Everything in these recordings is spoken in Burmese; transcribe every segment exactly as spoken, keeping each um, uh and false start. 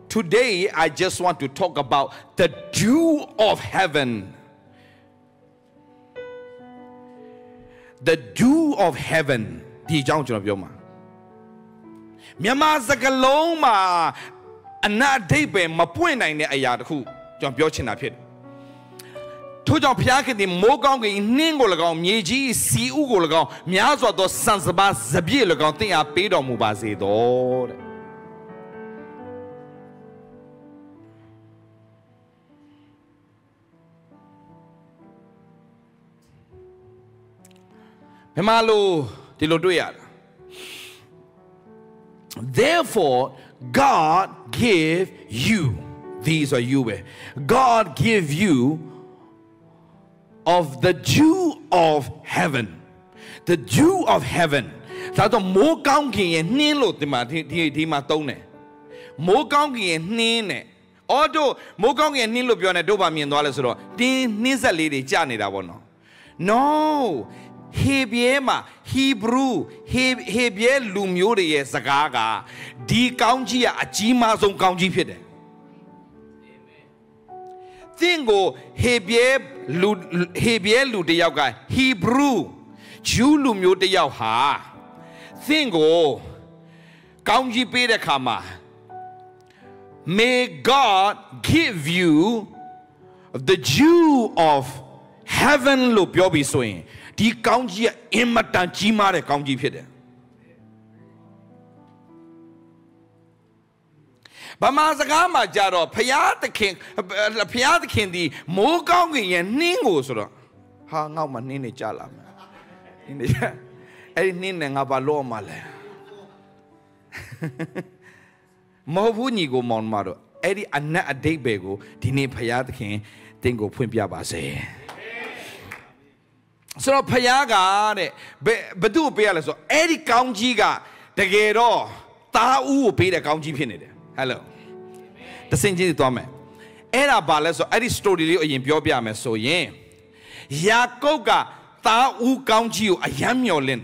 today I just want to talk about the dew of heaven. The dew of heaven. Di jang chuna pyo ma. Myama sakalong ma ana deibe ma pwint naing de aya takhu chuna pyo chin ta phit. Thu jaung phya khit di mo kaung ki ning ko lakaung mye ji si u ko lakaung mya swa to san saba zabyit lakaung tin a pe taw mu ba se taw de. Therefore, God give you, these are you, God give you of the dew of heaven. The dew of heaven. That's the more counting and nilo tima tone. More counting and nene. Although more counting and nilo beyond a dopamine dollars, din nisa lady Johnny that one. No. Hebrew, Hebrew, Hebrew, Lumuri, Sagaga, D. County, a Jima zone county pit. Thingo, Hebrew, Hebrew, the Yaga, Hebrew, Jew Lumu de Yauha. Thingo, County Peter Kama. May God give you the dew of heaven, loop your be swing. The county imatan chimare county pit. But Mazagama Jaro, Payat king, Payat king, the more county and Ningo sort of hang out my nini jalam. In the any nin of a law male. Mohuni go mon maro, Eddie and a day bego, Dini Payat king, Dingo Pimpiaba say. So Payaga, but do bear so Eddie Counjiga, the Gero, Tau pay the Counji Pinid. Hello. The same thing to me. Era Bala so Eddie story in Biobia so ye. Yakoga, Tau Counji, a Yamiolin.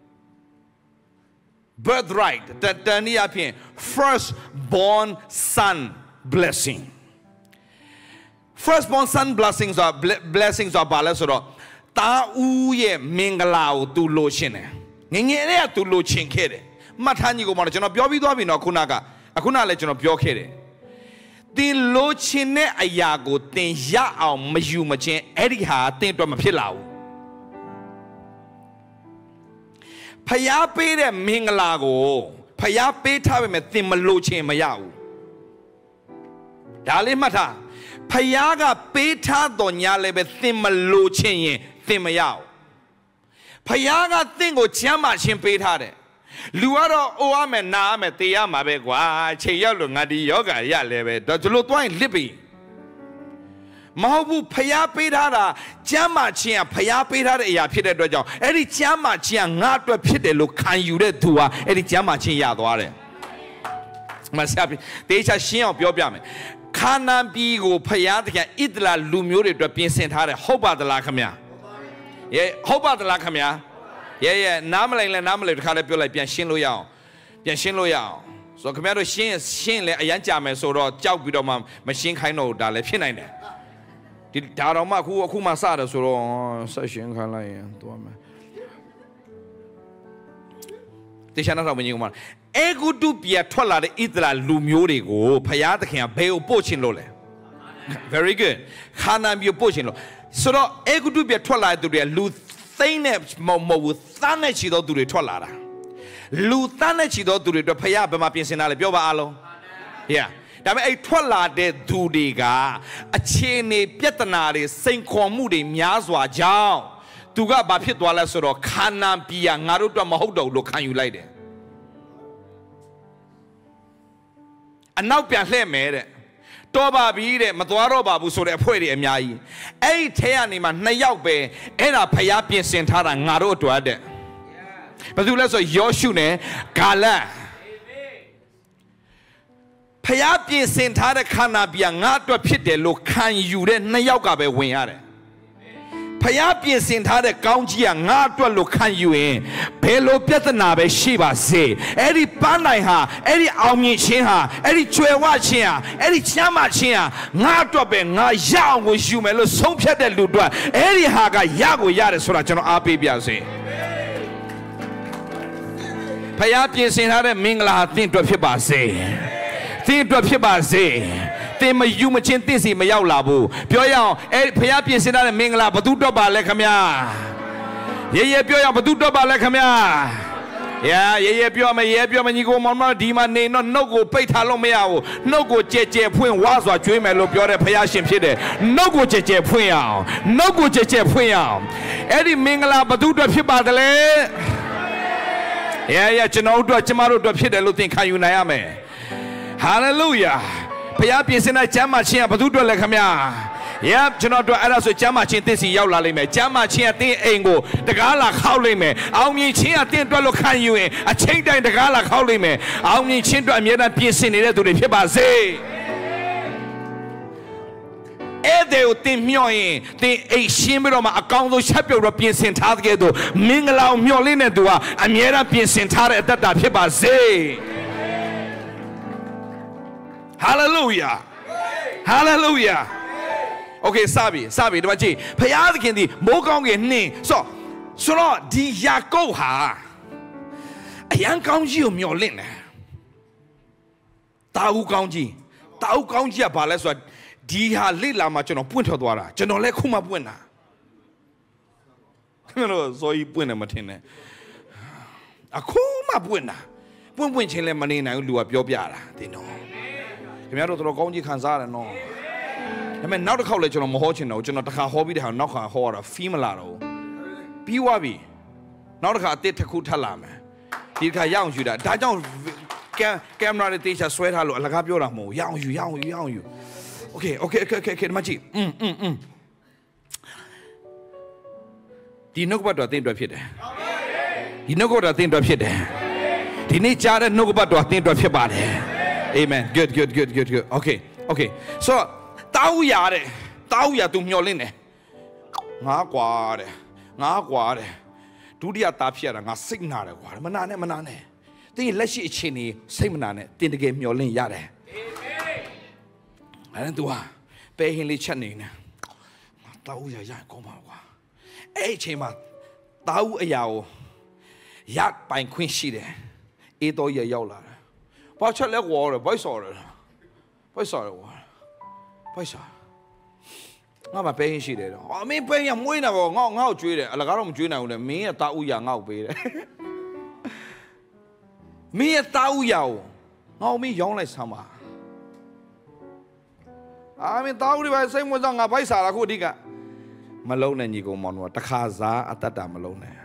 Birthright, the Taniapian, first born son blessing. First born son blessings are blessings are Balasoro. Ta uye mingalao tu lo chine. Ngenge tu lo chin kere. Matani go mona chono pyo bi twa bi no kunaga. Akuna le chono pyo kere. Tin lo chin ne aya ko tin ya aung ma yu ma chin edi ha tin twat ma phit la wu. Phaya pe de mingala ko phaya pe tha ba me tin ma lo chin ma ya wu. Da le mat tha. Phaya ga pe tha to nya le be tin ma lo chin yin Timaya Payaga think o Chama Chimpetade. Luaro Oame Name Tiama Begua, Chayalo Nadi Yoga Yaleve, Dotulotwine Libby. Mahu Paya Pedada, Chama Chia, Paya Pedada, Yapida Dojo, Eddie Chama Chia, not to pit look can you read to her, Eddie Chama Chia Dware. Masapi, they shall share up your byaman. Kana Bigo Payadka Idla Lumuri to be sent her, Hoba the Lacamia. Yeah, Hoba the Lacamia. Yeah, yeah, Namala and Namala to call it like Pianshin Loyal. Pianshin Loyal. So, Commander Shin, Shin, a Yanjam, so Jow Bidoma, machine kind of Dale Pinine. Did Daroma who Kumasada so session can lie to a man. They shall not have any one. Ego do be a tola de Idla Lumurigo, Payata, Beo Pochin Lole. Very good. Hanam you Pochin. So, ego do be a tola to be a Luth. Momo with Thanachido to the Tolara. Luthanachido to the Paya Bama Pinsinale Bioba Alo. Yeah. That a Tola de Dudiga, a Chene Pietanari, Saint Comudi, Miazwa, Jao, Tuga Bapitwala Soro, Kana Pia, Naruto Mahodo, look, can you like it? And now Pianle made it. Toba bide matwaro babu so de phwe de amya yi ai the ya ni maနှစ်ယောက်ပဲအဲ့ဒါဖျားပြင်ဆင်ထားတာငါတို့အတွက်တဲ့ဘာလို့လဲဆိုယောရှုနဲ့ဂါလတ်ဖျားပြင်ဆင်ထားတဲ့ခန္ဓာပြငါအတွက်ဖြစ်တယ်လို့ခံယူတဲ့နှစ်ယောက်ကပဲဝင်ရတယ်ဖရားပြင်ဆင်ထားတဲ့ကောင်းကြီးကငါအတွက်လို့ခံယူရင်ဘယ်လိုပြဿနာပဲရှိပါစေအဲ့ဒီပန်းနိုင်ဟာအဲ့ဒီအောင်မြင်ခြင်းဟာအဲ့ဒီကျွယ်ဝခြင်းဟာအဲ့ဒီချမ်းသာခြင်းဟာငါအတွက်ပဲငါရအောင်ကိုယူမယ်လို့ဆုံးဖြတ်တဲ့လူတို့အဲ့ဒီဟာကရကိုရတယ်ဆိုတာကျွန်တော်အားပေးပြစေဖခင်ပြင်ဆင်ထားတဲ့မင်္ဂလာသင်အတွက်ဖြစ်ပါစေသင်အတွက်ဖြစ်ပါစေသင်မယူမချင်းသင်စီမရောက်လာဘူးပြောရအောင်အဲ့ဖခင်ပြင်ဆင်ထားတဲ့မင်္ဂလာဘသူတော့ပါလဲခင်ဗျာရေရေပြောရအောင်ဘသူတော့ပါလဲခင်ဗျာရာရေရေပြောမယ်ရေပြောမယ်ညီကိုမောင်မဒီမှာနေတော့နှုတ်ကိုပိတ်ထားလို့မရဘူးနှုတ်ကိုကြဲကြဲဖွင့်ဝါစွာကျွေးမယ်လို့ပြောတဲ့ဖခင်ရှင်ဖြစ်တယ်နှုတ်ကိုကြဲကြဲဖွင့်အောင်နှုတ်ကိုကြဲကြဲဖွင့်အောင်အဲ့ဒီမင်္ဂလာဘသူတော့ဖြစ်ပါတယ်လေရာရာကျွန်တော်တို့ကျမတို့တို့ဖြစ်တယ်လို့သင်ခံယူနိုင်ရမယ်ဟာလေလုယာဘုရားပြင်ဆင်တဲ့ကျမ်းမာခြင်းကဘုသူ့အတွက်လဲခင်ဗျာယပ်ကျွန်တော်တို့အဲ့ဒါဆိုကျမ်းမာခြင်းသင်စီရောက်လာလိမ့်မယ်ကျမ်းမာခြင်းကသင်အိမ်ကိုတကားလာခောက်လိမ့်မယ်အောင်မြင်ခြင်းကသင်အတွက်လို့ခံယူရင်အချိန်တိုင်းတကားလာခောက်လိမ့်မယ်အောင်မြင်ခြင်းအတွက်အမြဲတမ်းပြင်ဆင်နေတဲ့သူတွေဖြစ်ပါစေအဲ့ဒီကိုသင်မျှော်ရင်သင်အိမ်ရှင်းပြီးတော့မှအကောင်းဆုံးချက်ပြုတ်တော့ပြင်ဆင်ထားတဲ့သူမင်္ဂလာကိုမျှော်လင့်တဲ့သူကအမြဲတမ်းပြင်ဆင်ထားတဲ့အတ္တတာဖြစ်ပါစေHallelujah. Hallelujah. Okay, sabi, sabi, ဒီမှာကြည့်ဖယားသခင်ဒီမိုးကောင်းကင်နှင်းဆိုဆိုတော့ဒီယာကုပ်ဟာအရန်ကောင်းကြီးကိုမျှော်လင့်တယ်တာဦးကောင်းကြီးတာဦးကောင်းကြီးကဘာလဲဆိုတော့ဒီဟာလိလာမှာကျွန်တော်ပွင့်ထွက်သွားတာကျွန်တော်လည်းခုမှပွင့်တာခင်ဗျားတို့ဇော်ကြီးပွင့်တယ်မထင်နဲ့အခုမှပွင့်တာပွင့်ပွင့်ချင်းလည်းမနေနိုင်ဘူးလူကပြောပြတာတင်တော့ခင်ဗျားတို့တော်ကောင်းကြီးခံစားရတယ်နော်ဒါပေမဲ့နောက်တစ်ခေါက်လည်းကျွန်တော်မဟောချင်တော့ကျွန်တော်တစ်ခါဟောပြီးတဲ့ဟာနောက်ခါဟောရတာဖီးမလာတော့ပြီးသွားပြီနောက်တစ်ခါအစ်တစ်ခုထပ်လာမယ်ဒီတစ်ခါရအောင်ယူတာဒါကြောင့်ကင်မရာတွေတေချာဆွဲထားလို့အလကားပြောတာမဟုတ်ရအောင်ယူရအောင်ယူရအောင်ယူโอเคโอเคโอเคโอเคဒီမှာကြည့်อืมอืมอืมဒီနှုတ်ဘတ်တော်အသင်တော်ဖြစ်တယ်ဒီနှုတ်ဘတ်တော်အသင်တော်ဖြစ်တယ်ဒီနေ့ကြားတဲ့နှုတ်ဘတ်တော်အသင်တော်ဖြစ်ပါတယ် Amen. Good, good, good, good, good. Okay, okay. So, တောင်းရတယ်တောင်းရသူမျှော်လင့်တယ်ငါကွာတဲ့ငါကွာတဲ့ဒုတိယသားဖြစ်ရတာငါစိတ်နာတယ်ကွာမနာနဲ့မနာနဲ့တင်းလက်ရှိအခြေအနေစိတ်မနာနဲ့တင်းတကယ်မျှော်လင့်ရတယ်အဲ့ဒါသူဟာပဲဟင်းလေးချက်နေနေတောင်းရရကောင်းပါကွာအဲ့အချိန်မှာတောင်းအရာကိုရပိုင်ခွင့်ရှိတယ်အေးတော်ရရောက်လာဘာချက်လဲကွာဘိုက်စော်တယ်ဘိုက်စော်တယ်ကွာဘိုက်စော်ငါမပေးရင်ရှိတယ်တော့အမင်းပေးရမွေးနေပါငါငါ့ကိုကျွေးတယ်အလကားတော့မကျွေးနိုင်ဘူးလေမင်းရဲ့တာဥရငါ့ကိုပေးတယ်မင်းရဲ့တာဥရကိုငါ့ကိုမင်းရောင်းလိုက်ဆမ်းပါအမင်းတာဥတွေပဲစိတ်မစားငါဘိုက်စားတာခုအဓိကမလုံးနဲ့ညီကောင်မောင်တို့တခါစားအတ္တတာမလုံးနဲ့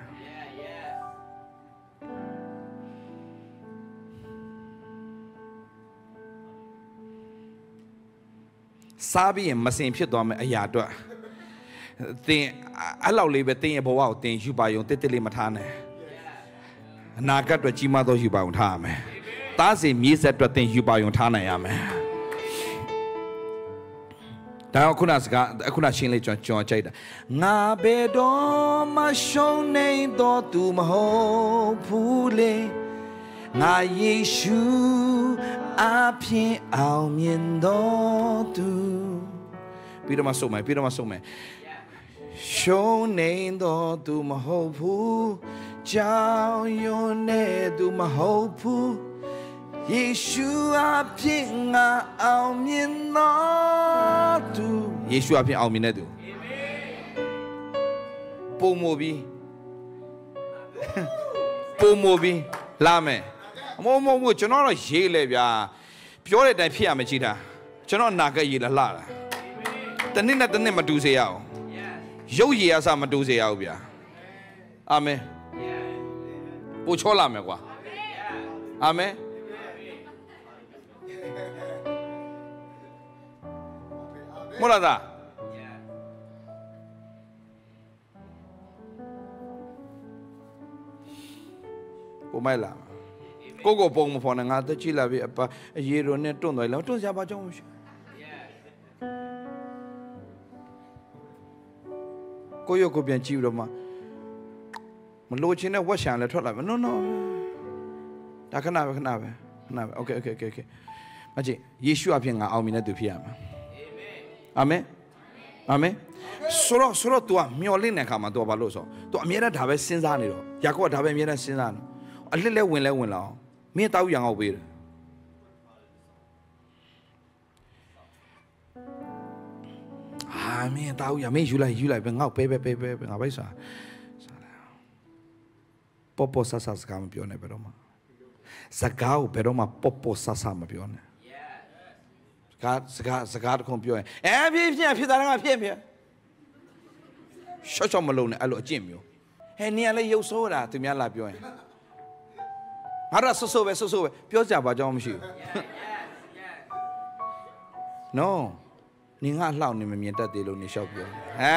စားပြီးရင်မစင်ဖြစ်သွားမယ်အရာအတွက်သင်အဲ့လောက်လေးပဲသင်ရဲ့ဘဝကိုသင်ယူပါယုံတစ်တစ်လေးမထားနဲ့အနာဂတ်အတွက်ကြီးမားသောယူပါယုံထားရမယ်သားစီမြေးဆက်အတွက်သင်ယူပါယုံထားနိုင်ရမယ်ဒါကခုနစကားခုနရှင်းလေးကျွန်တော်ကြိုက်တာငါဘယ်တော့မှရှုံးနေတော့သူမဟုတ်ဘူးလေငါယေရှုအပြင်အောင်မြင်တော်သူပြီးတော့မှဆုံးမယ်ပြီးတော့မှဆုံးမယ်ရှုံးနေတော်သူမဟုတ်ဘူးကြောင်ရွံ့နေသူမဟုတ်ဘူးယေရှုအပြင်ငါအောင်မြင်တော်သူယေရှုအပြင်အောင်မြင်တဲ့သူပုံမို့ပြီးပုံမို့ပြီးလာမယ်မဟုတ်မဟုတ်ကျွန်တော်တော့ရေးလေဗျာပြောတဲ့အတိုင်းဖြစ်ရမကြည့်တာကျွန်တော်နာကရေးလာလှတာတနည်းနဲ့တနည်းမတူစေရအောင်ရုပ်ရည်အစားမတူစေရဘူးဗျာအာမင်ပို့ချောလာမယ်ကွာအာမင်မလားဒါဘုမိုင်လာကိုကိုပုံမဖော်နဲ့ငါတက်ကြည့်လာပြီအပအရေရောနဲ့တွန့်သွားလောက်တွန့်စရာဘာကြောင့်မရှိကိုရုပ်ကိုပြန်ကြည့်ပြီးတော့မှမလိုချင်တဲ့ဝက်ရှံလည်းထွက်လာမယ် no no ဒါခဏပဲခဏပဲခဏပဲ okay okay okay okay မကြည့်ယေရှုအဖြစ်ငါအောင်မြင်တဲ့သူဖြစ်ရမှာအာမင်အာမင်ဆိုတော့ဆိုတော့ तू ကမျော်လင့်တဲ့အခါမှာ तू ဘာလို့ဆို तू အမြဲတမ်းဒါပဲစဉ်းစားနေတော့ယာကုပ်ကဒါပဲအမြဲတမ်းစဉ်းစားနေအလစ်လဲဝင်လဲဝင်လာအောင်မင်းတောက်ရံအောင်ပေးတယ်အာမင်းတောက်ရမင်းယူလိုက်ယူလိုက်ပဲငေါ့ပဲပဲပဲပဲငါပဲစားပေါ်ပေါ်ဆာဆာစကားမပြောနဲ့ဘယ်တော့မှစကားကိုဘယ်တော့မှပေါ်ပေါ်ဆာဆာမပြောနဲ့စကားစကားစကားတခုပြောရင်အဲဖြစ်ဖြစ်ဖြစ်တာကဖြစ်ဖြစ်ရှော့ရှော့မလုံးနဲ့အဲ့လိုအကျင့်မျိုးဟဲ့နေရလဲရုပ်ဆိုးတာသူများလာပြောရင်ငါတို့ဆဆိုးပဲဆဆိုးပဲပြောကြပါကြောင်းမရှိဘူး no နေငါလှောက်နေမမြင်တတ်သေးလို့နေလျှောက်ပြောအာ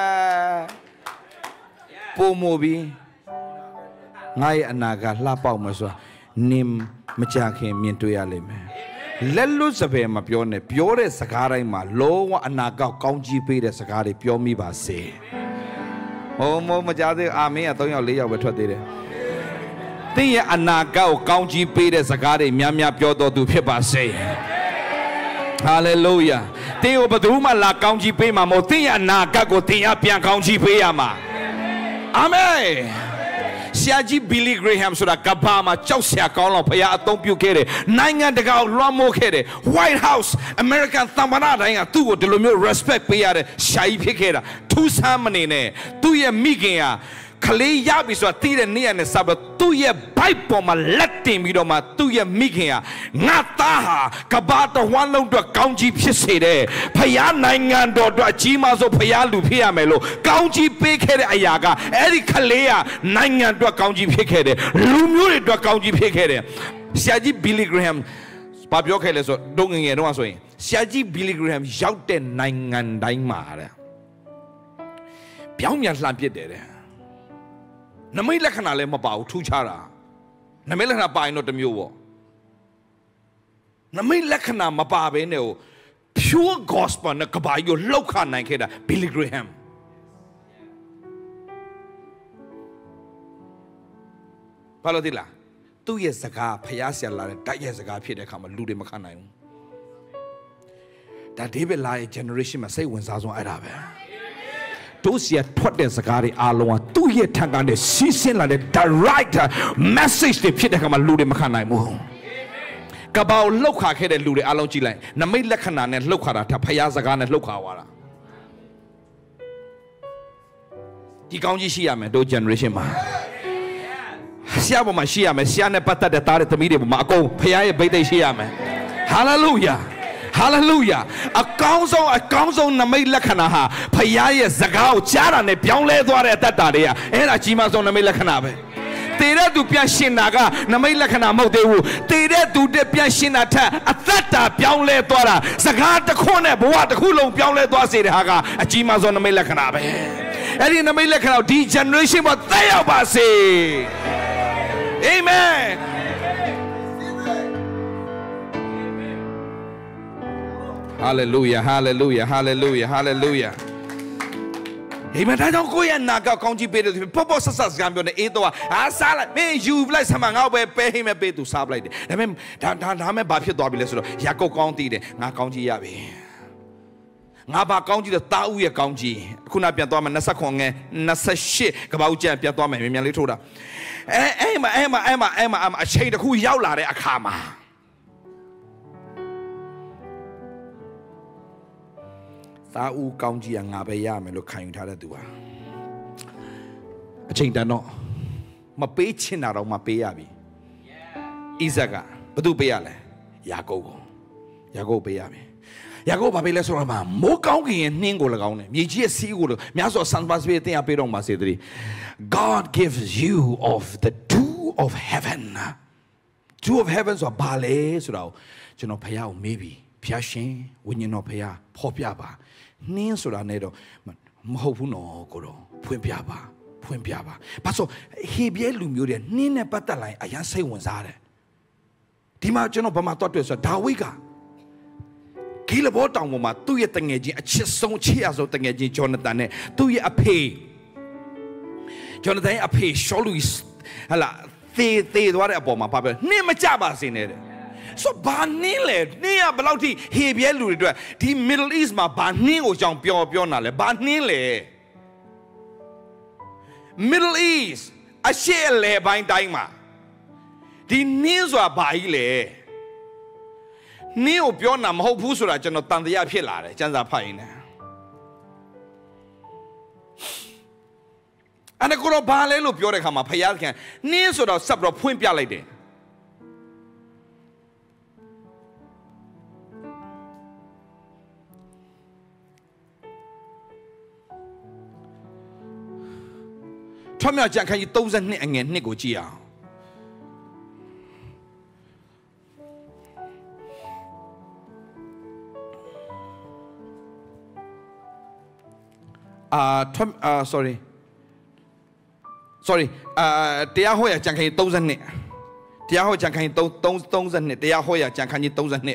ပုံမူပြီးငါရဲ့အနာကလှပေါက်မှာဆိုတာနင်မကြခင်မြင်တွေ့ရလိမ့်မယ်လက်လွတ်စပယ်မပြောနဲ့ပြောတဲ့စကားတိုင်းမှာလုံးဝအနာကောက်ကောင်းကြီးပေးတဲ့စကားတွေပြောမိပါစေဟိုမမကြသေးအာမင်းကသုံးယောက်လေးယောက်ပဲထွက်သေးတယ်တင်းရဲ့အနာကောက်ကောင်းကြီးပေးတဲ့စကားတွေများများပြောတော်သူဖြစ်ပါစေဟာလေလုယာတင်းကိုဘယ်သူမှလာကောင်းကြီးပေးမှာမဟုတ်တင်းရဲ့အနာကောက်ကိုတင်းရပြန်ကောင်းကြီးပေးရမှာအာမင်ဆရာကြီးဘီလီဂရေဟမ်ဆိုတာကဘာမှာကြောက်စရာကောင်းလောက်ဖခင်အသုံးပြုခဲ့တယ်နိုင်ငံတကာလွှမ်းမိုးခဲ့တယ် White House American သမ္မတတိုင်းကသူ့ကိုဒီလိုမျိုး respect ပေးရတဲ့ရှာကြီးဖြစ်ခဲ့တာထူးဆန်းမနေနဲ့သူ့ရဲ့မိခင်ကခလေးရပြီဆိုတာသိတဲ့နေ့ရက်နဲ့စပ်သူ့ရဲ့ဘိုက်ပေါ်မှာလက်တင်ပြီးတော့မှသူ့ရဲ့မိခင်ကငါသားဟာကဘာတဝမ်းလုံးအတွက်ကောင်းကြီးဖြစ်စေတယ်ဖခင်နိုင်ငံတော်အတွက်အကြီးမားဆုံးဖခင်လူဖြစ်ရမယ်လို့ကောင်းကြီးပေးခဲ့တဲ့အရာကအဲ့ဒီခလေးကနိုင်ငံအတွက်ကောင်းကြီးဖြစ်ခဲ့တယ်လူမျိုးတွေအတွက်ကောင်းကြီးဖြစ်ခဲ့တယ်ဆရာကြီးဘီလီဂရဟမ်ဘာပြောခဲ့လဲဆိုတော့ဒုံငယ်ငယ်တော့ဆိုရင်ဆရာကြီးဘီလီဂရဟမ်ရောက်တဲ့နိုင်ငံတိုင်းမှာတဲ့ပြောင်းပြန်လှန်ပစ်တယ်တဲ့နမိတ်လက္ခဏာလည်းမပါဘူးထူးခြားတာနမိတ်လက္ခဏာပါရင်တော့တမျိုးပေါ့နမိတ်လက္ခဏာမပါဘဲနဲ့ pure gospel နဲ့ကဘာကြီးကိုလှုပ်ခနိုင်ခဲ့တာဘီလီဂရဟမ်ဘာလို့ဒီလားသူ့ရဲ့စကားဖျားဆရာလာတဲ့တိုက်ရဲ့စကားဖြစ်တဲ့အခါမှာလူတွေမခံနိုင်ဘူးဒါဒေးဗစ်လာရဲ့ generation မှာစိတ်ဝင်စားဆုံးအဲ့ဒါပဲတို့စီထွက်တဲ့စကားတွေအားလုံးကသူ့ရဲ့ထံကနေစီးဆင်းလာတဲ့ direct message တွေဖြစ်တဲ့အခါမှာလူတွေမခံနိုင်ဘူးကဘာကိုလှုပ်ခါခဲ့တဲ့လူတွေအားလုံးကြည့်လိုက်နမိတ်လက္ခဏာနဲ့လှုပ်ခါတာထပ်ဖျားစကားနဲ့လှုပ်ခါသွားတာဒီကောင်းကြီးရှိရမယ်တို့ generation မှာဆရာပေါ်မှာရှိရမယ်ဆရာနဲ့ပတ်သက်တဲ့သားတဲ့သမီးတွေပေါ်မှာအကုန်ဖခင်ရဲ့ဗိတ်သိက်ရှိရမယ် hallelujah hallelujah အကောင်းဆုံးအကောင်းဆုံးနမိတ်လက္ခဏာဟာဖခင်ရဲ့စကားကိုကြားတာနဲ့ပြောင်းလဲသွားတဲ့အတ္တတွေကအဲ့ဒါကြီးမားဆုံးနမိတ်လက္ခဏာပဲတည်တဲ့သူပြန်ရှင်တာကနမိတ်လက္ခဏာမဟုတ်သေးဘူးတည်တဲ့သူတက်ပြန်ရှင်တာထက်အသက်တာပြောင်းလဲသွားတာစကားတစ်ခွန်းနဲ့ဘဝတစ်ခုလုံးပြောင်းလဲသွားစေတဲ့ဟာကအကြီးမားဆုံးနမိတ်လက္ခဏာပဲအဲ့ဒီနမိတ်လက္ခဏာကိုဒီ generation မှာသက်ရောက်ပါစေ Amen Hallelujah hallelujah hallelujah hallelujah Amen ဒါကြောင့်ကိုယ့်ရဲ့နာကကောင်းကြီးပေးတယ်ပေါ့ပေါ့ဆဆစကားပြောနေအေးတော့အာစားလိုက်မင်းယူလိုက်ဆမ်းငါ့ပဲပဲဟိမပေးသူစားပလိုက်တယ်ဒါပေမဲ့ဒါဒါဒါမဲ့ဘာဖြစ်သွားပြီလဲဆိုတော့ယာကုပ်ကောင်းတည်တယ်ငါကောင်းကြီးရပြီငါဘာကောင်းကြီးလဲတာဦးရဲ့ကောင်းကြီးခုနပြန်သွားမယ်၂၇ငယ်၂၈ကဘာဦးကျန်ပြန်သွားမယ်မြန်မြန်လေးထိုးတာအဲအဲ့မှာအဲ့မှာအဲ့မှာအဲ့မှာအချိန်တစ်ခုရောက်လာတဲ့အခါမှာသာဦးကောင်းကြီးကငါပဲရမယ်လို့ခံယူထားတဲ့သူဟာအချိန်တန်တော့မပေးချင်တာတော့မပေးရပြီဣဇက်ကဘသူပေးရလဲယာကုပ်ကိုယာကုပ်ပေးရပြီယာကုပ်ဘာပေးလဲဆိုတော့မှမိုးကောင်းကင်ရဲ့နှင်းကို၎င်းတယ်မြေကြီးရဲ့စီးကိုများစွာဆန်ပါစပေးတင်ရပေးတော့မှာစေတည်း God gives you of the dew of heaven dew of heaven ဆိုတာဘာလဲဆိုတော့ကျွန်တော်ဖခင်ကိုမေးပြီဖခင်ရှင်ဝိညာဉ်တော်ဖခင်ဖော်ပြပါနှင်းဆိုတာနဲ့တော့မဟုတ်ဘူးနော်ကိုတော့ဖွင့်ပြပါဖွင့်ပြပါဘာလို့ဟေဘရဲလူမျိုးတွေနှင်းနဲ့ပတ်သက်လာရင်အရင်စိတ်ဝင်စားတယ်ဒီမှာကျွန်တော်ဘာမှတွတ်တွေ့ဆိုဒါဝိဒ်က 길을 보다 보면 또 있던 게 진짜 치성 치야서 있던 게 진짜 조나단에 또 이 앞에 조나단의 앞에 숄루이스 할라 떼떼 도와래 보면 봐봐 네만 잡아시네 so 반닐래 네야 블라우티 헤비엘루들 디 미들 이스트마 반닐고 좀 뼈 뼈나래 반닐래 Middle East 아시엘레 바인다이마 디 니즈와 바이레 니오 뼈나 뭐 부수라 저는 단대야 필라래 전자 파이네 안에 그로 발레로 뼈래 가마 파야게 니소라 삽로 ဖွင့်ပြလိုက်တယ်ထွတ်မြောက်ကျမ်းခန်းကြီးthirty-twoအငယ်twoကိုကြည့်အောင်အာထွတ်အာ sorry sorry အာတရားဟောရာကျမ်းခန်းကြီးthirty-twoတရားဟောကျမ်းခန်းကြီးthirty-twoတရားဟောရာကျမ်းခန်းကြီးthirty-two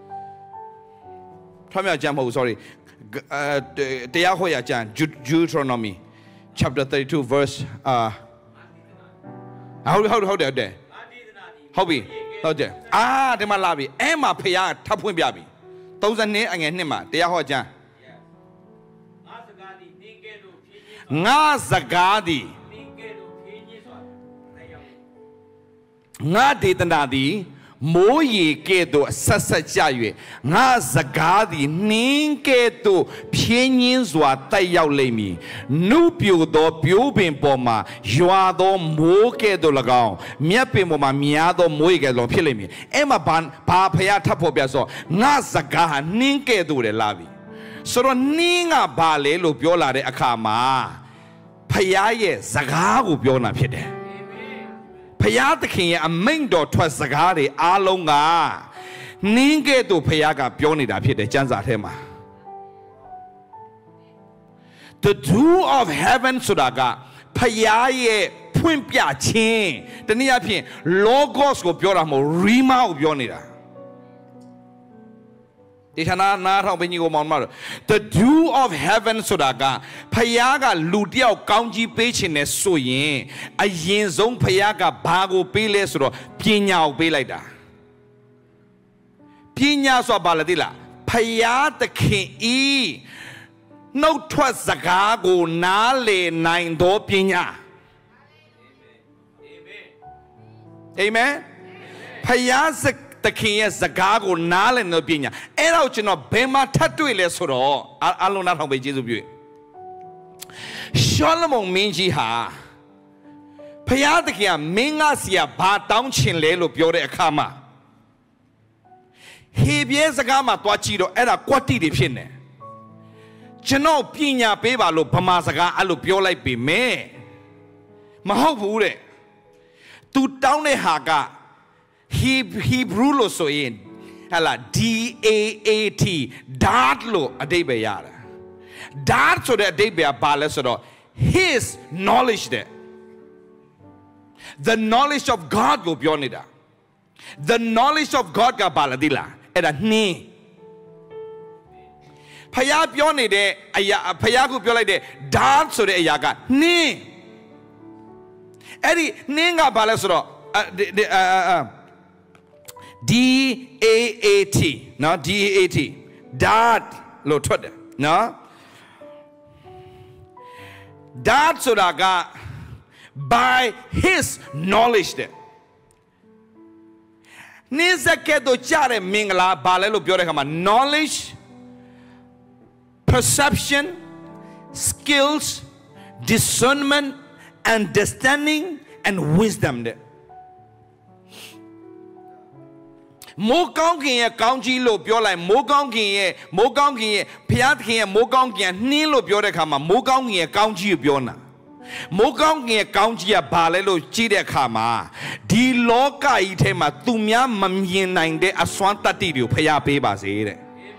ထွတ်မြောက်ကျမ်းမဟုတ် sorry အာတရားဟောရာကျမ်း Deuteronomy chapter thirty-two verse အာဟုတ်ဟုတ်ဟုတ်တယ်ဟုတ်တယ်ဟုတ်ပြီဟုတ်တယ်အာဒီမှာလာပြီအဲ့မှာဖခင်ထပ်ဖွင့်ပြပြီthirty-twoအငယ်twoမှာတရားဟောကျမ်းငါစကားသည်ငါဒေသနာသည်မိုးရေကဲ့သို့ဆက်ဆက်ကြ၍ငါစကားသည်နှင်းကဲ့သို့ဖြင်းညင်းစွာတိုက်ရောက်လိမ့်မည်နုပြိုသောပြိုးပင်ပေါ်မှာရွာသောမိုးကဲ့သို့၎င်းမြက်ပင်ပေါ်မှာများသောမိုးရေကဲ့သို့ဖြစ်လိမ့်မည်အဲ့မှာဘာဘာဖယားထပ်ဖို့ပြဆိုငါစကားဟာနှင်းကဲ့သို့တယ်လာပြီဆိုတော့နှင်းကဘာလဲလို့ပြောလာတဲ့အခါမှာဖယားရဲ့စကားကိုပြောတာဖြစ်တယ်ဖယားသခင်ရဲ့အမိန့်တော်ထွက်စကားတွေအားလုံးကနင်းကဲ့သို့ဖယားကပြောနေတာဖြစ်တယ်ကျမ်းစာထဲမှာ The dew of heaven ဆိုတာကဖယားရဲ့ဖွင့်ပြခြင်းတနည်းအားဖြင့် logos ကိုပြောတာမဟုတ် rima ကိုပြောနေတာဒီခဏနားထောင်ပြီးညီကိုမောင်မတို့ The dew of heaven ဆိုတာကဖယားကလူတယောက်ကောင်းကြီးပေးခြင်းနဲ့ဆိုရင်အရင်ဆုံးဖယားကဘာကိုပေးလဲဆိုတော့ပညာကိုပေးလိုက်တာပညာဆိုတာဘာလဲသိလားဖယားသခင်ဤနှုတ်ထွက်စကားကိုနားလည်နိုင်သောပညာအာမင်ဖယားစတခင်ရဲ့စကားကိုနားလည်လို့ပညာအဲ့တော့ကျွန်တော်ဘယ်မှာထပ်တွေ့လဲဆိုတော့အလုံးနားထောင်ပေးကျေးဇူးပြုရှောလမုန်မင်းကြီးဟာဖယားသခင်ကမင်းငါစီကဘာတောင်းချင်လဲလို့ပြောတဲ့အခါမှာဟေဘရဲစကားမှာတွားကြည့်တော့အဲ့ဒါကွက်တိတွေဖြစ်နေကျွန်တော်ပညာပေးပါလို့ဗမာစကားအဲ့လိုပြောလိုက်ပေမဲ့မဟုတ်ဘူးတဲ့သူတောင်းတဲ့ဟာကHebrew လို့ဆိုရင်ဟလာ D A A T dart လို့အဓိပ္ပာယ်ရတယ် dart ဆိုတဲ့အဓိပ္ပာယ်ဘာလဲဆိုတော့ his knowledge တဲ့ the knowledge of God ကိုပြောနေတာ the knowledge of God ကဘာလဲဒီလားအဲ့ဒါနှင်းဖယားပြောနေတဲ့အရာဖယားကိုပြောလိုက်တဲ့ dart ဆိုတဲ့အရာကနှင်းအဲ့ဒီနှင်းကဘာလဲဆိုတော့အာD A A T နော် D A A T dart လို့ထွက်တယ်နော် dart ဆိုတာက by his knowledge တဲ့နိစ္စကဲ့သို့ကြားတဲ့မင်္ဂလာဘာလဲလို့ပြောတဲ့အခါမှာ knowledge perception skills discernment understanding and wisdom တဲ့မိုးကောင်းကင်ရဲ့ကောင်းကြီးလို့ပြောလိုက်မိုးကောင်းကင်ရဲ့မိုးကောင်းကင်ရဲ့ဘုရားသခင်ရဲ့မိုးကောင်းကင်နှင်းလို့ပြောတဲ့အခါမှာမိုးကောင်းကင်ရဲ့ကောင်းကြီးကိုပြောတာမိုးကောင်းကင်ရဲ့ကောင်းကြီးကဘာလဲလို့ကြည့်တဲ့အခါမှာဒီလောကကြီးထဲမှာသူများမမြင်နိုင်တဲ့အစွမ်းတတ္တိတွေကိုဖျားပေးပါစေတဲ့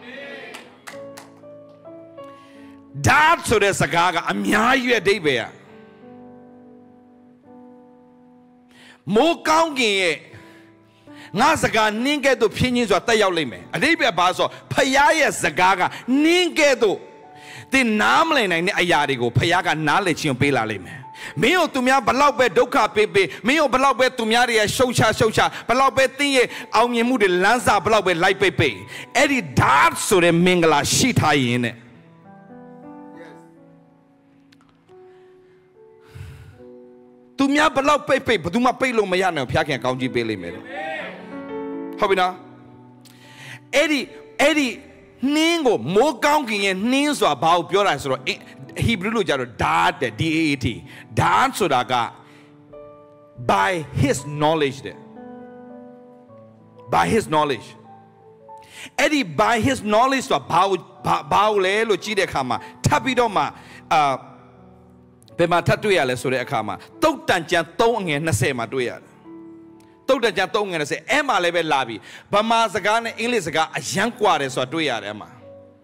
ဒါဆိုတဲ့စကားကအများကြီးရဲ့အဓိပ္ပာယ်မိုးကောင်းကင်ရဲ့ ngã saka nín cái đồ phiên nhiên rồi tay nhau lên mày, ở đây bây giờ so phải ya saka cả nín cái đồ, thì nam lên này này ai đi go, phải ya cả nã lên chiong bê la lên mày, mấy ông tụi mình bắt lâu về đốt cà phê phê, mấy ông bắt lâu về tụi mình đi sâu cha sâu cha, bắt lâu về tiếng ông nhớ mua đi lăn ra bắt lâu về lại phê phê, ấy đi đát số để mình là xí thay này. tụi mình bắt lâu phê phê, tụi mình phê luôn mà ya này phải cái công gì phê lên mày. How we know? Eddie, Eddie, ningo more counting and nins or about pure as Hebrew Jaro dad, D A T, dad sodaga by his knowledge there. By his knowledge. Eddie, by his knowledge of Baule, Luchide Kama, Tapidoma, uh, Pema Tatuya, so the Akama, Totan Jan Tong and Nasema Duya. Tốt đã chặt tông người ta sẽ em à lấy về làm gì, bà mà sẽ cái này English cái à giang qua đấy sao đuôi à em à,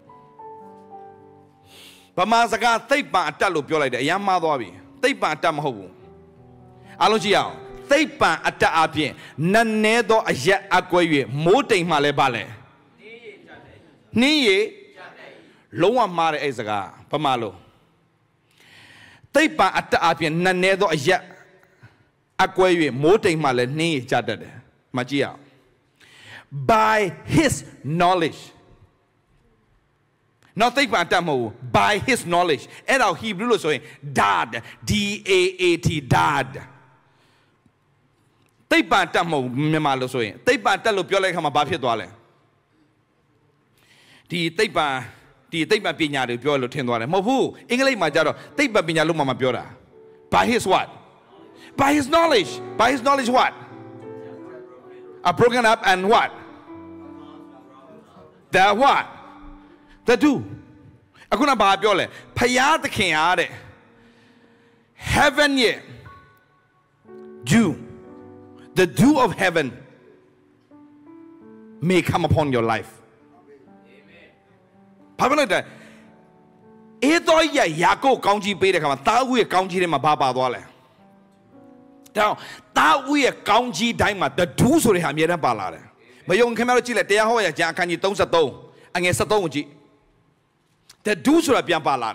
bà mà sẽ cái tây bản trả lục biểu lại đấy, giang mà đó bị tây bản trả mà hậu, alo chị à, tây bản trả à biển, nên nè đó à giang à quay về, mỗi tiếng mà lấy ba lệ, ní ye, lâu mà mà đấy sẽ cái, bà mà lo, tây bản trả à biển, nên nè đó à giang quay về mỗi tiếng mà lên ní chặt đấy, mà chị à, by his knowledge, nó tiếng bản tam hậu, by his knowledge, ở đâu Hebrew lo nói dad, D A A T dad, tiếng bản tam hậu mà lo nói, tiếng bản tam lo biểu lại không mà biết đó là, thì tiếng bản thì tiếng bản bên nhà lo biểu lo thiên đó là, mà phụ, English mà giờ đó tiếng bản bên nhà lo mà biểu ra, by his what? By his knowledge. By his knowledge what? Are broken up and what? The what? The do. Aku nak bahas biar le. Payah terkini ada. Heaven ye. Dew. The dew of heaven may come upon your life. Apa nak? Itu ya Yakob kaunci pede kaman. Tahu ya kaunci ni mah bapa doa le. Now, that we are county diamond, the two so they have made a ballad. But you can imagine that they are hoya can you don't sato, and yes, sato. The two so have been ballad.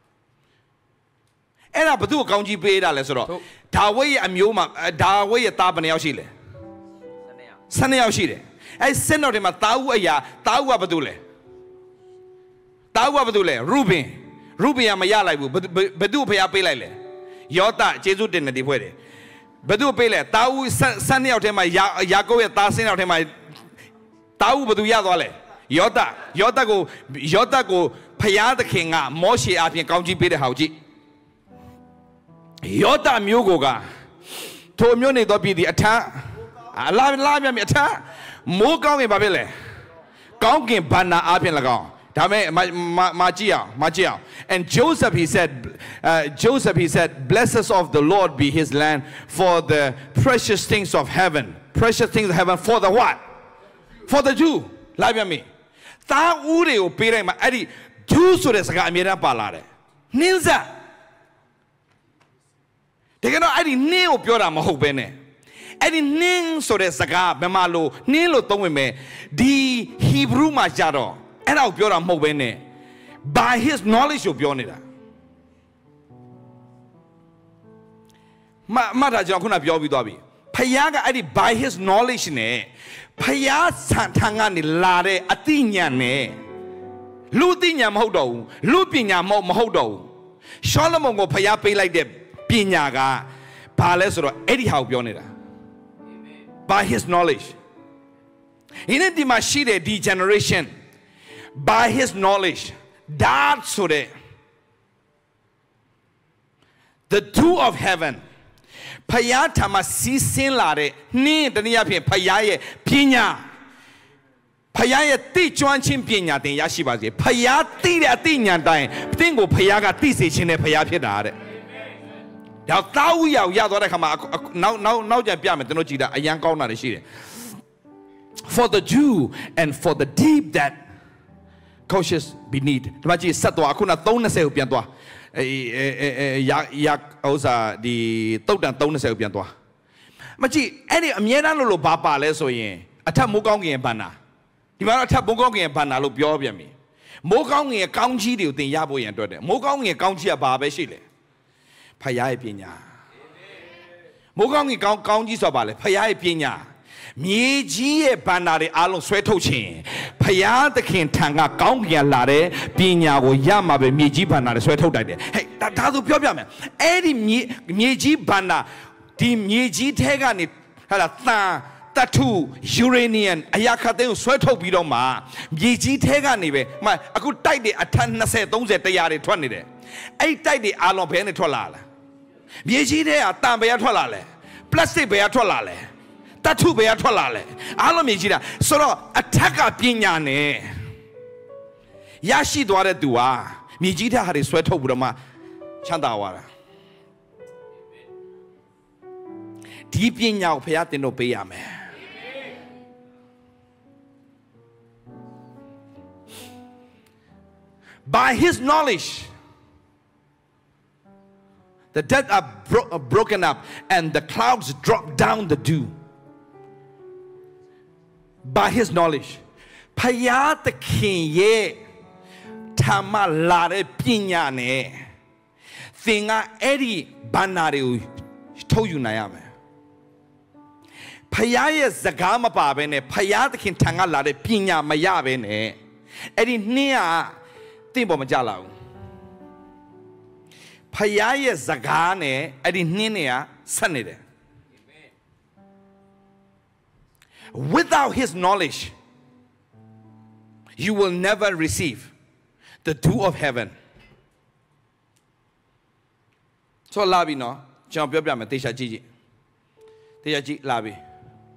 And I do county paid a lesser. Taway and Yuma, Daway a taban Yashile. Sunny Yashile. I send out him a Tawaya, Tawa Badule. Tawa Badule, Ruby, Ruby and Mayala, but Badu pay up Pele. Yota, Jesu didn't the way. Betul pele, tahu san yang tema Yakob ya tahu san yang tema tahu betul ya tu le. Yoda, Yoda ko Yoda ko payah terkenga, Moshe apa yang kaunci pele hauji. Yoda miugo ga, tu miu ni tu pidi atas, lah lah miu atas, mu kau ni apa le? Kau ni bana apa yang lagau? Dame ma ma jia ma jia. And Joseph he said, uh, Joseph he said, blessed of the Lord be his land for the precious things of heaven, precious things of heaven for the what? For the Jew. Like me. Ta ure o pere ma adi Jew so desa ka amira palare. Ninza. Dekano adi ne o piora ma hok bene. Adi ning so desa ka memalo ning lo tong me di Hebrew ma jaro. And I'll be on mobile by his knowledge of Bionida. Mata Jakuna Biobi Dobby. Payaga Adi by his knowledge ne. Payas Santangani Lade Atinia ne. Lutinia Modo, Lupinia Mohodo. Solomon go Paya pay like the Pinaga, Palace or anyhow Bionida. By his knowledge. In a Dimashide degeneration. By his knowledge, that so the the two of heaven, payata masisin lare ni tania pi payaye pinya payaye ti chuan chin pinya den yashiba je payati de atinya dai tingo payaga ti se chin ne paya phit da de yao tau yao ya do de khama now now now jan pya me teno ji da ayan kaung na de shi de for the Jew and for the deep that cautious beneath. Macam satu aku nak tahu nasi upian tua. Yak yak, osa di tahu dan tahu nasi upian tua. မကြည့်အဲ့ဒီအမြဲတမ်းလို့လို့ဘာပါလဲဆိုရင်အထက်မိုးကောင်းကင်ဘန္နာဒီမှာတော့အထက်မိုးကောင်းကင်ဘန္နာလို့ပြောပြန်ပြီမိုးကောင်းကင်ကောင်းကြီးတွေကိုသင်ရဖို့ရန်အတွက်တယ်မိုးကောင်းကင်ကောင်းကြီးကဘာပဲရှိလဲဖခင်ရဲ့ပညာမိုးကောင်းကင်ကောင်းကောင်းကြီးဆိုတာဘာလဲဖခင်ရဲ့ပညာမြေကြီးရဲ့ဘန္နာတွေအားလုံးဆွဲထုတ်ခြင်းဖခင်သခင်ထံကကောင်းကင်လာတဲ့ပညာကိုရမှာပဲမြေကြီးဘန္နာတွေဆွဲထုတ်တိုက်တယ်ဟဲ့ဒါဒါဆိုပြောပြမယ်အဲ့ဒီမြေမြေကြီးဘန္နာဒီမြေကြီးထဲကနေဟာလာသံတထုယူရေနီယမ်အရာခတ်တဲ့ကိုဆွဲထုတ်ပြီးတော့မှမြေကြီးထဲကနေပဲမှအခုတိုက်တယ်အထက်၂၀ ၃၀ တရာတွေထွက်နေတယ်အဲ့တိုက်တွေအားလုံးဘယ်နဲ့ထွက်လာလဲမြေကြီးထဲကတံဘယ်ကထွက်လာလဲပလတ်စတစ်ဘယ်ကထွက်လာလဲတထုဘယ်ကထွက်လာလဲအားလုံးမြေကြီးတာဆိုတော့အထက်ကပညာနဲ့ရရှိသွားတဲ့သူဟာမြေကြီးထဲဟာတွေဆွဲထုတ်ပြီးတော့မှချမ်းသာသွားတာဒီပညာကိုဖခင်တင်တော့ပေးရမယ်By his knowledge the dead are bro- broken up and the clouds drop down the dew by his knowledge ဖခင်သခင်ရဲ့ဓမ္မလာတဲ့ပညာနဲ့သင်ကအဲ့ဒီဘန္နာတွေကိုထုတ်ယူနိုင်ရမယ်ဖခင်ရဲ့စကားမပါဘဲနဲ့ဖခင်သခင်ထံကလာတဲ့ပညာမရဘဲနဲ့အဲ့ဒီနှင်းကတင့်ပေါ်မကြလာဘူးဖခင်ရဲ့စကားနဲ့အဲ့ဒီနှင်းတွေကဆက်နေတယ် Without his knowledge you will never receive the dew of heaven ဆိုလာပြီနော်ကျွန်တော်ပြောပြမယ်တေချာကြည့်ကြည့်တေချာကြည့်လာပြီ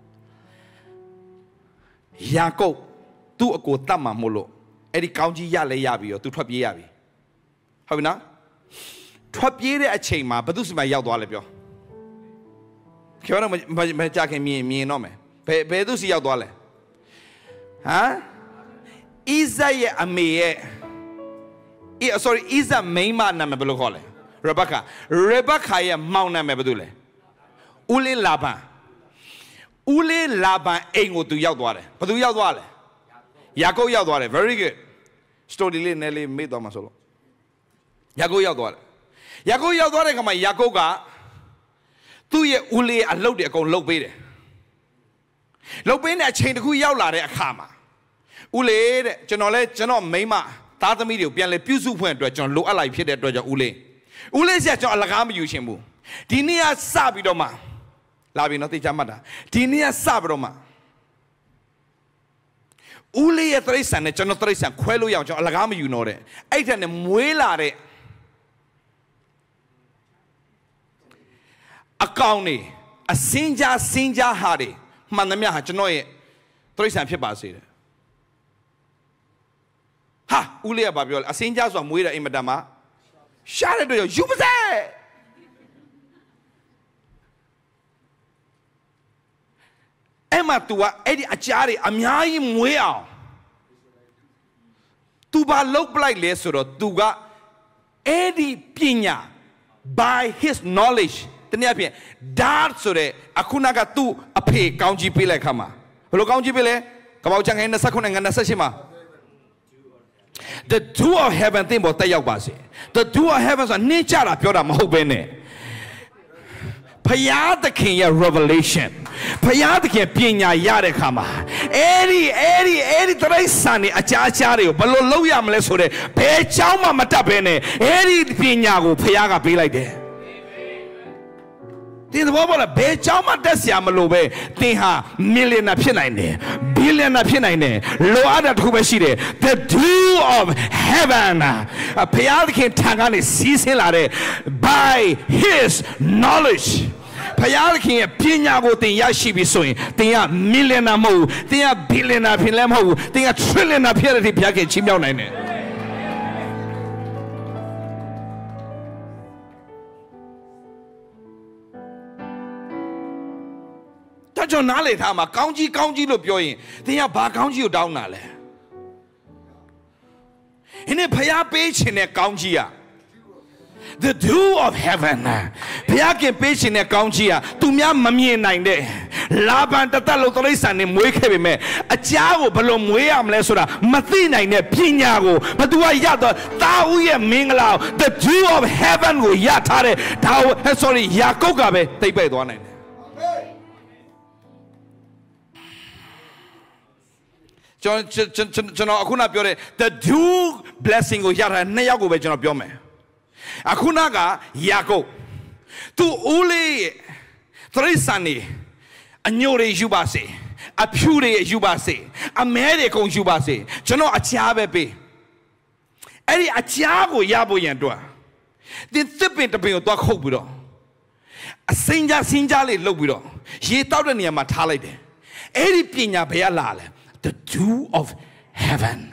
ယာကုပ်သူ့အကိုတတ်မှာမို့လို့အဲ့ဒီကောင်းကြီးရလဲရပြီရောသူထွက်ပြေးရပြီဟုတ်ပြီနော်ထွက်ပြေးတဲ့အချိန်မှာဘသူစီမှာရောက်သွားလဲပြောခင်ဗျားတို့မကြခင်မြင်မြင်တော့မယ်ဘယ်ဘယ်သူစီရောက်သွားလဲဟမ်ဣဇာရဲ့အမေရဲ့ sorry ဣဇာမိန်းမနာမည်ဘယ်လိုခေါ်လဲရေဘကာရေဘကာရဲ့မောင်နာမည်ဘယ်သူလဲဦးလေးလာဘန်ဦးလေးလာဘန်အိမ်ကိုသူရောက်သွားတယ်ဘယ်သူရောက်သွားလဲယာကုပ်ရောက်သွားတယ် very good story လေးနည်းလေးမေ့သွားမှာဆိုလို့ယာကုပ်ရောက်သွားတယ်ယာကုပ်ရောက်သွားတဲ့ခါမှာယာကုပ်ကသူ့ရဲ့ဦးလေးအလုပ်တွေအကုန်လုပ်ပေးတယ်လုပ်ပေးတဲ့အချိန်တစ်ခုရောက်လာတဲ့အခါမှာဦးလေးတဲ့ကျွန်တော်လဲကျွန်တော်မိန်းမသားသမီးတွေကိုပြန်လဲပြုစုဖွင့်အတွက်ကျွန်တော်လိုအပ်လိုက်ဖြစ်တဲ့အတွက်ကြောင့်ဦးလေးဦးလေးဆက်ကျွန်တော်အလကားမယူရှင်ဘူးဒီနေ့ကစပြီးတော့မှလာပြီနော်သိချမှတ်တာဒီနေ့ကစပြီးတော့မှဦးလေးရဲ့တရိษံနဲ့ကျွန်တော်တရိษံခွဲလို့ရအောင်ကျွန်တော်အလကားမယူတော့တဲ့အဲ့ထက်နဲ့မွေးလာတဲ့အကောင်နေအစင်းကြားစင်းကြားဟာတွေမှန်သမျှဟာကျွန်တော်ရဲ့တရိษံဖြစ်ပါစေတယ်ဟာဦးလေးကဘာပြောလဲအစင်းကြားဆိုတာမွေးတာအိမ်မတန်မှာရှားတဲ့တို့ယူပါစေအဲ့မှာ तू ကအဲ့ဒီအကြားတွေအများကြီးမွေးအောင် तू ဘာလုပ်ပလိုက်လဲဆိုတော့ तू ကအဲ့ဒီပညာ by his knowledge တနည်းအားဖြင့် dad ဆိုတဲ့အခုနက तू အဖေကောင်းကြီးပေးလိုက်ခါမှာဘယ်လိုကောင်းကြီးပေးလဲကပောက်ချန်ငယ်29ငယ်28မှာ the dew of heaven သင်ပေါ်တက်ရောက်ပါစေ the dew of heaven ဆိုတာနှင်းကြတာပြောတာမဟုတ်ဘဲနဲ့ဖယားသခင်ရဲ့ revelation ဖယားသခင်ပညာရတဲ့ခါမှာအဲ့ဒီအဲ့ဒီအဲ့ဒီတရိษံနေအကြားအကြားတွေကိုဘယ်လိုလုပ်ရမလဲဆိုတဲ့ဘယ်เจ้าမှမတတ်ဘဲနဲ့အဲ့ဒီပညာကိုဖယားကပေးလိုက်တယ်သင်သဘောပေါက်လားဘယ်เจ้าမှတက်เสียမလို့ပဲသင်ဟာမီလီယံနာဖြစ်နိုင်တယ်ဘီလီယံနာဖြစ်နိုင်တယ်လိုအပ်တာတစ်ခုပဲရှိတယ် the dew of heaven ဖယားသခင်ထံကနေစီးဆင်းလာတဲ့ by his knowledge ဖယားခင်ရဲ့ပညာကိုသင်ရရှိပြီဆိုရင်သင်ကမီလီယံနာမဟုတ်ဘူးသင်ကဘီလီယံနာဖြစ်လည်းမဟုတ်ဘူးသင်ကထရီလီယံနာဖြစ်တဲ့ဘုရားခင်ချီးမြှောက်နိုင်တယ်တချို့နားလေထားမှာကောင်းကြီးကောင်းကြီးလို့ပြောရင်သင်ကဘာကောင်းကြီးကိုတောင်းတာလဲဒီနေ့ဖယားပေးခြင်းနဲ့ကောင်းကြီးอ่ะ The dew of heaven. Piakin patient a countia, to me, mammy and nine day. Laban Tatalo Toresan and Mweke me. A Chiao Palom Weam Lesora, Mathina in a Pinago, but do I yada, Tau Minglao, the dew of heaven will yatare, Tau, sorry, Yakogabe, they paid one. The dew blessing will yara, Nayago, Vejan of Yome. Akunaga Yako to Uli Tresani a Nyore Jubase a Pure Jubase a Medical Jubase Jono a Chiabe Eri a Chiago Yabo Yandua then Tipping to be a dog hobido a Sinja Sinjali Lobido she thought near Matalide Eri Pina Bealale the dew of heaven.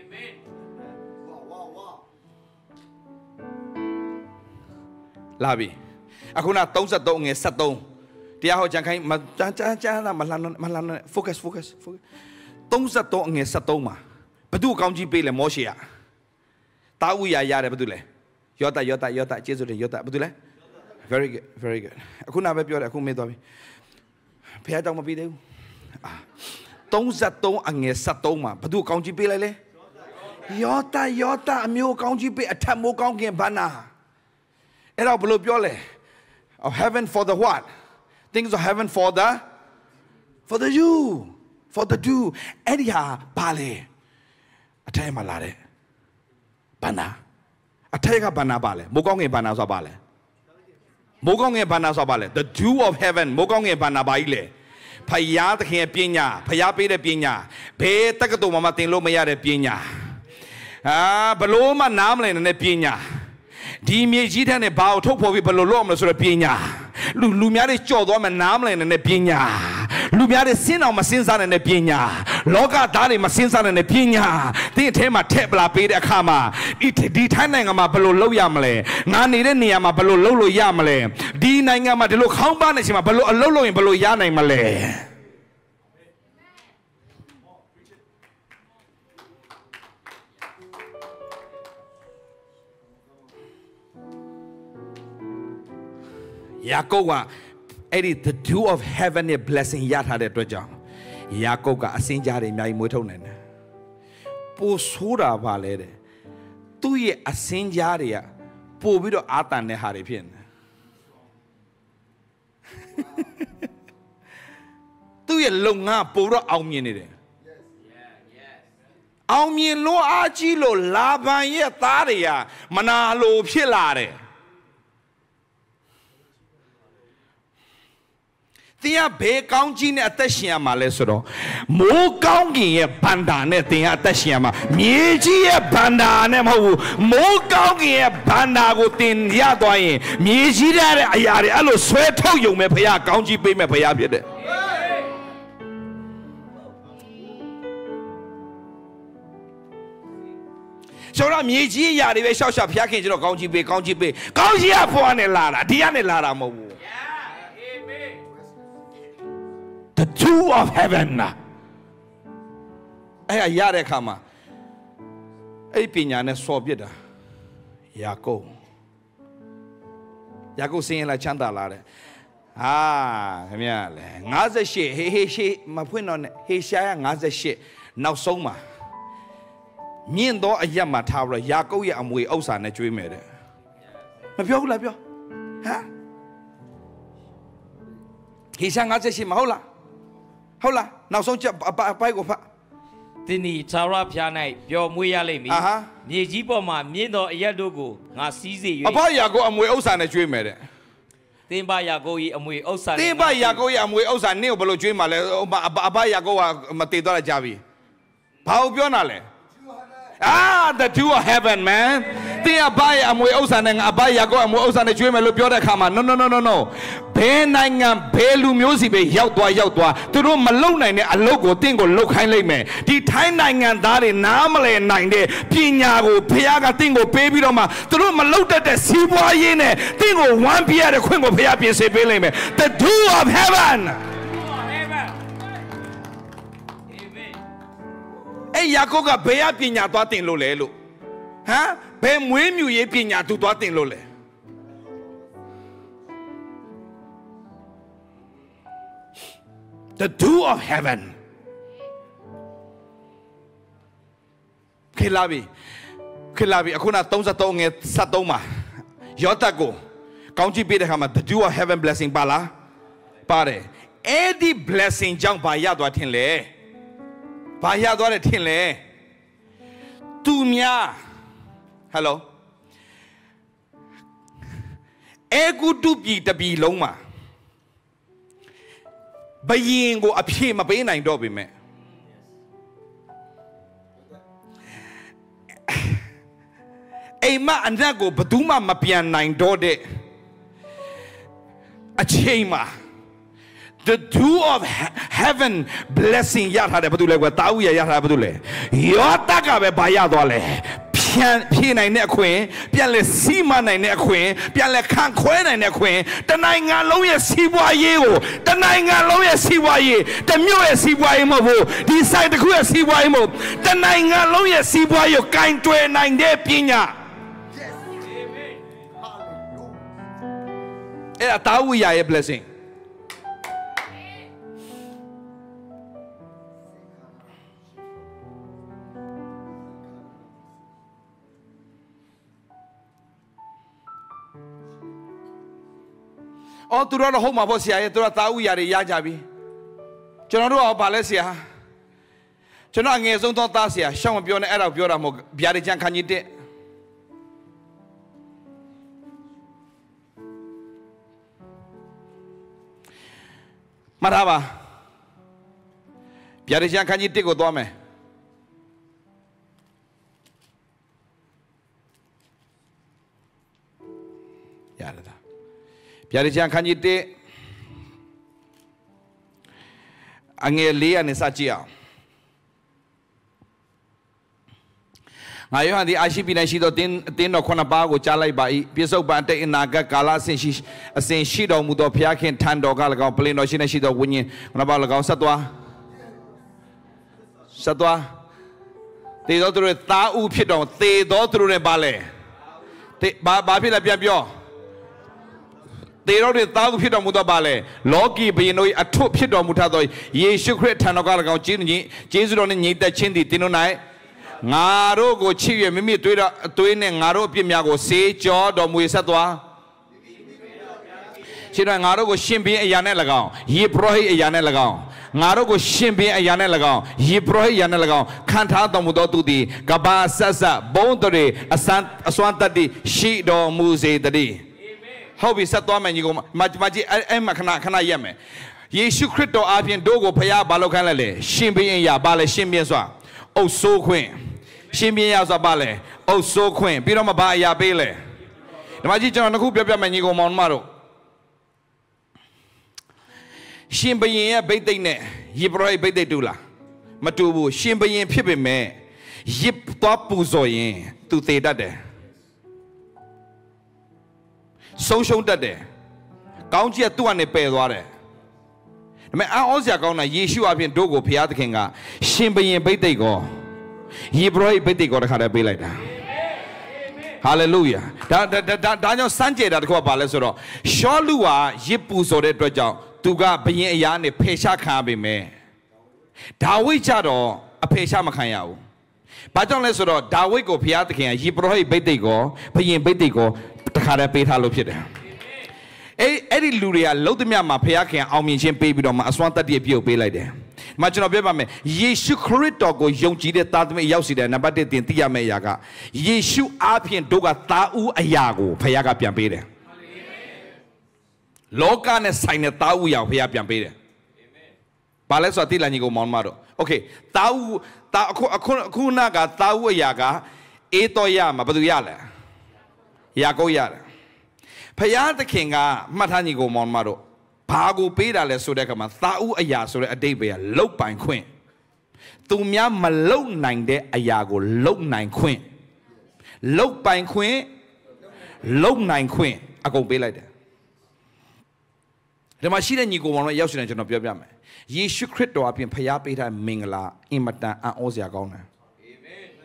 Labi, aku nak tahu satu orang satu. Dia hau jangan jangan jangan jangan malan malan fokus fokus fokus. Tahu satu orang satu mah. Betul kau jipe le Moshe. Tahu ya ya le betul le. Yota yota yota Yesus le yota betul le. Very good very good. Aku nak berbicara aku medo abi. Pihak tahu mapi deu. Tahu satu orang satu mah. Betul kau jipe le le. Yota yota amiu kau jipe atamu kau gen bana. And I'll blow of heaven for the what? Things of heaven for the for the you. For the do. Edia Bale. I tell you my lad. Bana. I tell you Bana Bale. Mogong Bana Zabale. Mogong Bana Zabale. The dew of heaven. Mogong Bana Baile. Payat here Pina. Payapi de Pina. Pe Takato Mamatin Lomaya de Pina. Ah, Baloma Namlin and the Pina. Di Mijita and a bow top of Balolom sort of Pina. Lumiari Chodom and Namlin and a Pina. Lumiari Sin on Masinsan and a Pina. Loga Dari Masinsan and a Pina. They take my tebla peda kama. It detaining a Mapalo Yamle. Nani Reniama Balolo Yamle. Di Nangama de look how banishing a Lolo in Balo Yana Male. Yakowa, Eddie, the dew of heaven a blessing yata de Dojam. Yakoga, a sinjari, my mutonen. Posura valere. Tu ye a sinjaria, po widow atan ne haripin. Tu ye longa, poro aumine. Aumien lo agilo, laban ye taria, manalo pilare. Tia be counting at the Shiama Lesoro. Mo counting a bandane thing at the Shiama. Miji a bandanemo. Mo counting a bandagotin Yadoi. Miji Ayari Allo sweat you may pay a county pay me pay up. So I'm Miji Yari shall shop Yakin county pay county pay. County up for an Lara, Diana Lara Mo. The dew of heaven. Ay yare kama. Ay pinya ne sobieda. Yako. Yako sing la chanta la de. Ah, mia le. Ngaze she he he she ma pwin no he sha ngaze she. Now song ma. Mien do ayam ma tha lo Yako ye amwe ousa ne chwe me de. Ma pyo la pyo. Ha? He sha ngaze she ma ho la. Hold on, now so just a bike of Tini Tara Pianai, your Muyalemi. Aha. Nijipoma, Mino Yadogo, Nasizi. About Yago and we also a dream. Then by Yago and we also. Then by Yago and we also knew below dream. About Yago Matidora Javi. Pau Bionale. Ah, the two of heaven, man. They are by and we also and Abayago and we also a dream. Look, you're come on. No, no, no, no, no. Benang Belu music be Yautwa Yautwa. To do Malone a logo tingo look highly me. The time nine and that in Namale nine day. Pinago, Piaga tingo, baby Roma. To do Malota de Siboy yene. Tingo one Pia the Queen of Piapi se Beleme. The dew of heaven. Hey, Yakoga Bea Pina Dotting Lolelo. Huh? Ben Wimu ye Pina to Dotting Lole. the dew of heaven ခေလာပြီခေလာပြီအခုန33ငယ်73မှာယောသတ်ကိုကောင်းချီးပေးတဲ့ခါမှာ the dew of heaven blessing ပါလားပါတယ်အဲ့ဒီ blessing ကြောင့်ဘာရသွားထင်လဲဘာရသွားတယ်ထင်လဲသူများ hello အေဂုတုပြည်တပြည်လုံးမှာဘယင်ကိုအဖြေမပေးနိုင်တော့ပေမဲ့အိမ်မအနက်ကိုဘယ်သူမှမပြန်နိုင်တော့တဲ့အချိန်မှာ the dew of heaven blessing ရထားတယ်ဘာလို့လဲကွာတာဝိရရထားဘာလို့လဲယောသတ်ကပဲဘာရသွားလဲပြန်ဖြည့်နိုင်တဲ့အခွင့်ပြန်လဲစီးမနိုင်တဲ့အခွင့်ပြန်လဲခံခွဲနိုင်တဲ့အခွင့်တနိုင်ငံလုံးရဲ့စီးပွားရေးကိုတနိုင်ငံလုံးရဲ့စီးပွားရေးတမြို့ရဲ့စီးပွားရေးမဟုတ်ဘူးဒီဆိုင်တစ်ခုရဲ့စီးပွားရေးမဟုတ်တနိုင်ငံလုံးရဲ့စီးပွားရေးကိုကင်တွယ်နိုင်တဲ့ပညာအဲ့ဒါတာဝိရရဲ့ blessingအော်သူတို့တော့ဟုတ်မှာပေါ့ဆရာရဲ့သူတို့တာဝိရတွေရကြပြီကျွန်တော်တို့ကဘာလဲဆရာကျွန်တော်အငယ်ဆုံးသောသားဆရာရှောင်းမပြောနဲ့အဲ့ဒါပြောတာမဟုတ်ဗျာဒိတ်ချန်ခန်းကြီးတက်မထားပါဗျာဒိတ်ချန်ခန်းကြီးတက်ကိုသွားမယ်ရတယ်ဗျာဒိတ်ချန်ခန်းကြီးတက်အငယ်လေးကနေစကြည့်အောင်ငါယောဟန်ဒီအာရှိပြည်၌ရှိသောတင်းတင်းတော်ခုနှစ်ပါးကိုကြားလိုက်ပါ၏ပြစ္ဆုတ်ပန်တဲ့အနာဂတ်ကာလအစဉ်ရှိအစဉ်ရှိတော်မူသောဘုရားခင်ထံတော်က၎င်းပလင်တော်ရှိ၌ရှိသောဝိညာဉ်ခုနှစ်ပါး၎င်းဆက်သွားဆက်သွားသေတော်သူတို့သားဥဖြစ်တော်သေတော်သူတို့နဲ့ပါလဲသေဘာဘာဖြစ်လဲပြန်ပြောသေတော်တွေသားဥဖြစ်တော်မူသောပါလဲလောကီဘုရင်တို့အထွတ်ဖြစ်တော်မူထသောယေရှုခရစ်ထံတော်က၎င်းကျေးဇူးညီကျေးဇူးတော်နှင့်ညီသက်ခြင်းသည်တင်းတို့၌ငါတို့ကိုချစ်ရမိမိတွေးတော့အသွေးနဲ့ငါတို့အပြစ်များကိုဆေးကြောတော်မူဆက်သွားရှင်တော်ငါတို့ကိုရှင်ဘင်းအရာနဲ့၎င်းယေဘရဟိအရာနဲ့၎င်းငါတို့ကိုရှင်ဘင်းအရာနဲ့၎င်းယေဘရဟိအရာနဲ့၎င်းခံထားတော်မူသောသူသည်ကဘာဆက်ဆက်ဘုံတွေအစမ်းအစွမ်းတတ်သည့်ရှိတော်မူစေတည်းဟုတ်ပြီဆက်သွားမယ်ညီကောင်မမကြီးအဲ့မခဏခဏရက်မယ်ယေရှုခရစ်တော်အားဖြင့်တို့ကိုဖခင်ဘာလို့ခိုင်းလိုက်လဲရှင်ဘင်းအရာဘာလဲရှင်ဘင်းစွာအုပ်ဆိုးခွင့်ရှင်ပြင်းရဆိုပါလေအုပ်ဆိုးခွင့်ပြီးတော့မှဘာအရာပေးလဲဒီမှာကြည့်ကျွန်တော်နှစ်ခုပြောပြမယ်ညီကောင်မောင်မတို့ရှင်ဘရင်ရဲ့ဗိသိက်နဲ့ယေဘရဟိဗိသိက်တူလားမတူဘူးရှင်ဘရင်ဖြစ်ပေမဲ့ရစ်သွားပူဇော်ရင်သူသေတတ်တယ်ဆုံးရှုံးတတ်တယ်ကောင်းကြီးကသူ့အနေပယ်သွားတယ်ဒါပေမဲ့အောစရာကောင်းတာယေရှုအပြင်တို့ကိုဘုရားသခင်ကရှင်ဘရင်ဗိသိက်ကိုယေဘရဟိဗိသိက်ကိုတခါတည်းပေးလိုက်တာဟာလေလုယာဒါဒါဒါဒါကြောင့်စမ်းကြယ်တာတခုကဘာလဲဆိုတော့ရှောလူဟာရစ်ပူဆိုတဲ့အတွက်ကြောင့်သူကဘရင်အရာနဲ့ဖေရှားခံရပေမဲ့ဒါဝိဒ်ကြတော့အဖေရှားမခံရဘူးဘာကြောင့်လဲဆိုတော့ဒါဝိဒ်ကိုဘုရားသခင်ကယေဘရဟိဗိသိက်ကိုဘရင်ဗိသိက်ကိုတခါတည်းပေးထားလို့ဖြစ်တယ်အဲ့အဲ့ဒီလူတွေကလှုပ်သမျှမှာဘုရားခင်အောင်မြင်ခြင်းပေးပြီးတော့မှအစွမ်းတတ္တိအပြုတ်ပေးလိုက်တယ်။မကျွန်တော်ပြောပါမယ်ယေရှုခရစ်တော်ကိုယုံကြည်တဲ့သားသမီးရောက်စီတဲ့နံပါတ်တစ်တင်သိရမယ့်အရာကယေရှုအားဖြင့်တို့ကသားဦးအရာကိုဘုရားကပြန်ပေးတယ်။လောကနဲ့ဆိုင်တဲ့သားဦးအရာကိုဘုရားပြန်ပေးတယ်။ဘာလဲဆိုတော့တိလန်ကြီးကိုမောင်းမတော့โอเคသားဦးသားအခုအခုအခုနကသားဦးအရာကအေးတော်ရမှာဘယ်သူရလဲ။ယာကုပ်ရတယ်။ဘုရားသခင်ကမှတ်ထားညီကိုမောင်းမတော့ဘာကိုပေးတာလဲဆိုတဲ့အခါမှာသာဥအရာဆိုတဲ့အတိတ်ပဲလုတ်ပိုင်ခွင့်သူများမလုတ်နိုင်တဲ့အရာကိုလုတ်နိုင်ခွင့်လုတ်ပိုင်ခွင့်လုတ်နိုင်ခွင့်အကုန်ပေးလိုက်တယ်ဒီမှာရှိတဲ့ညီကိုမောင်တို့ရောက်ရှင်တယ်ကျွန်တော်ပြောပြမယ်ယေရှုခရစ်တော်အပြင်ဖျားပေးထားမင်္ဂလာအင်မတန်အံ့ဩစရာကောင်းတယ်အာမင်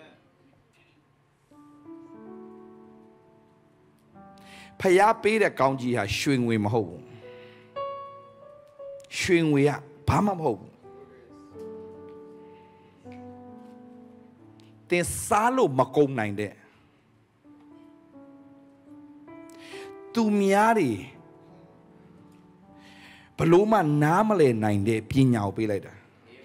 ဖျားပေးတဲ့ကောင်းကြီးဟာရွှေငွေမဟုတ်ဘူးရွှေငွေကဘာမှမဟုတ်ဘူးသင်စားလို့မကုန်နိုင်တဲ့သူများတွေဘလို့မှနားမလည်နိုင်တဲ့ပညာကိုပေးလိုက်တာ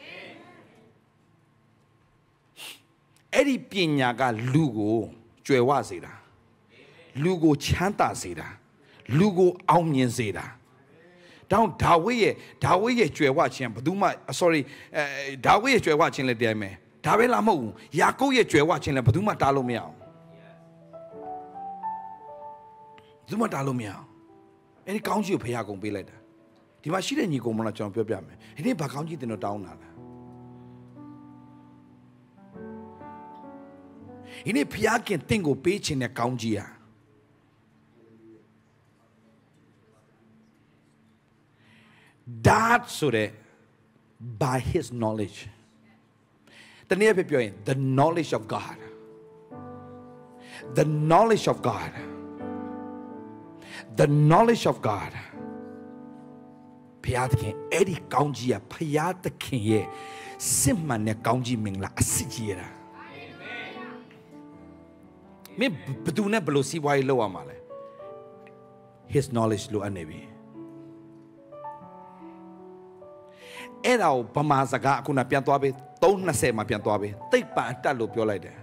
အဲ့ဒီပညာကလူကိုကြွယ်ဝစေတာလူကိုချမ်းသာစေတာလူကိုအောင်မြင်စေတာတောင်းဒါဝိရဲ့ဒါဝိရဲ့ကြွယ်ဝခြင်းဘယ်သူမှ sorry အဲဒါဝိရဲ့ကြွယ်ဝခြင်းလည်းတရားမယ်ဒါပဲလားမဟုတ်ဘူးယာကုပ်ရဲ့ကြွယ်ဝခြင်းလည်းဘယ်သူမှတားလို့မရအောင်ဘယ်သူမှတားလို့မရအောင်အဲ့ဒီကောင်းကြီးကိုဖခင်ကုန်ပေးလိုက်တာဒီမှာရှိတဲ့ညီကောင်မလားကျွန်တော်ပြောပြမယ်ဒီနေ့ဘာကောင်းကြီးတင်တော့တောင်းတာလားဒီနေ့ဖခင်တင့်ကိုပေးခြင်းနဲ့ကောင်းကြီးอ่ะthat so that by his knowledge တနည်းပြောရင် the knowledge of God the knowledge of God the knowledge of God ဖခင်သခင်အဲ့ဒီကောင်းကြီးอ่ะဖခင်သခင်ရဲ့စစ်မှန်တဲ့ကောင်းကြီးမင်္ဂလာအစစ်ကြီးရတာမင်းဘယ်သူနဲ့ဘယ်လိုစီးပွားရေးလုပ်ရမှာလဲ his knowledge လို့အနေပြီအဲ့ဒါကိုဗမာစကားအခုနပြန်သွားပေးသုံး၂၀မှာပြန်သွားပေးသိပ္ပံအတတ်လို့ပြောလိုက်တယ်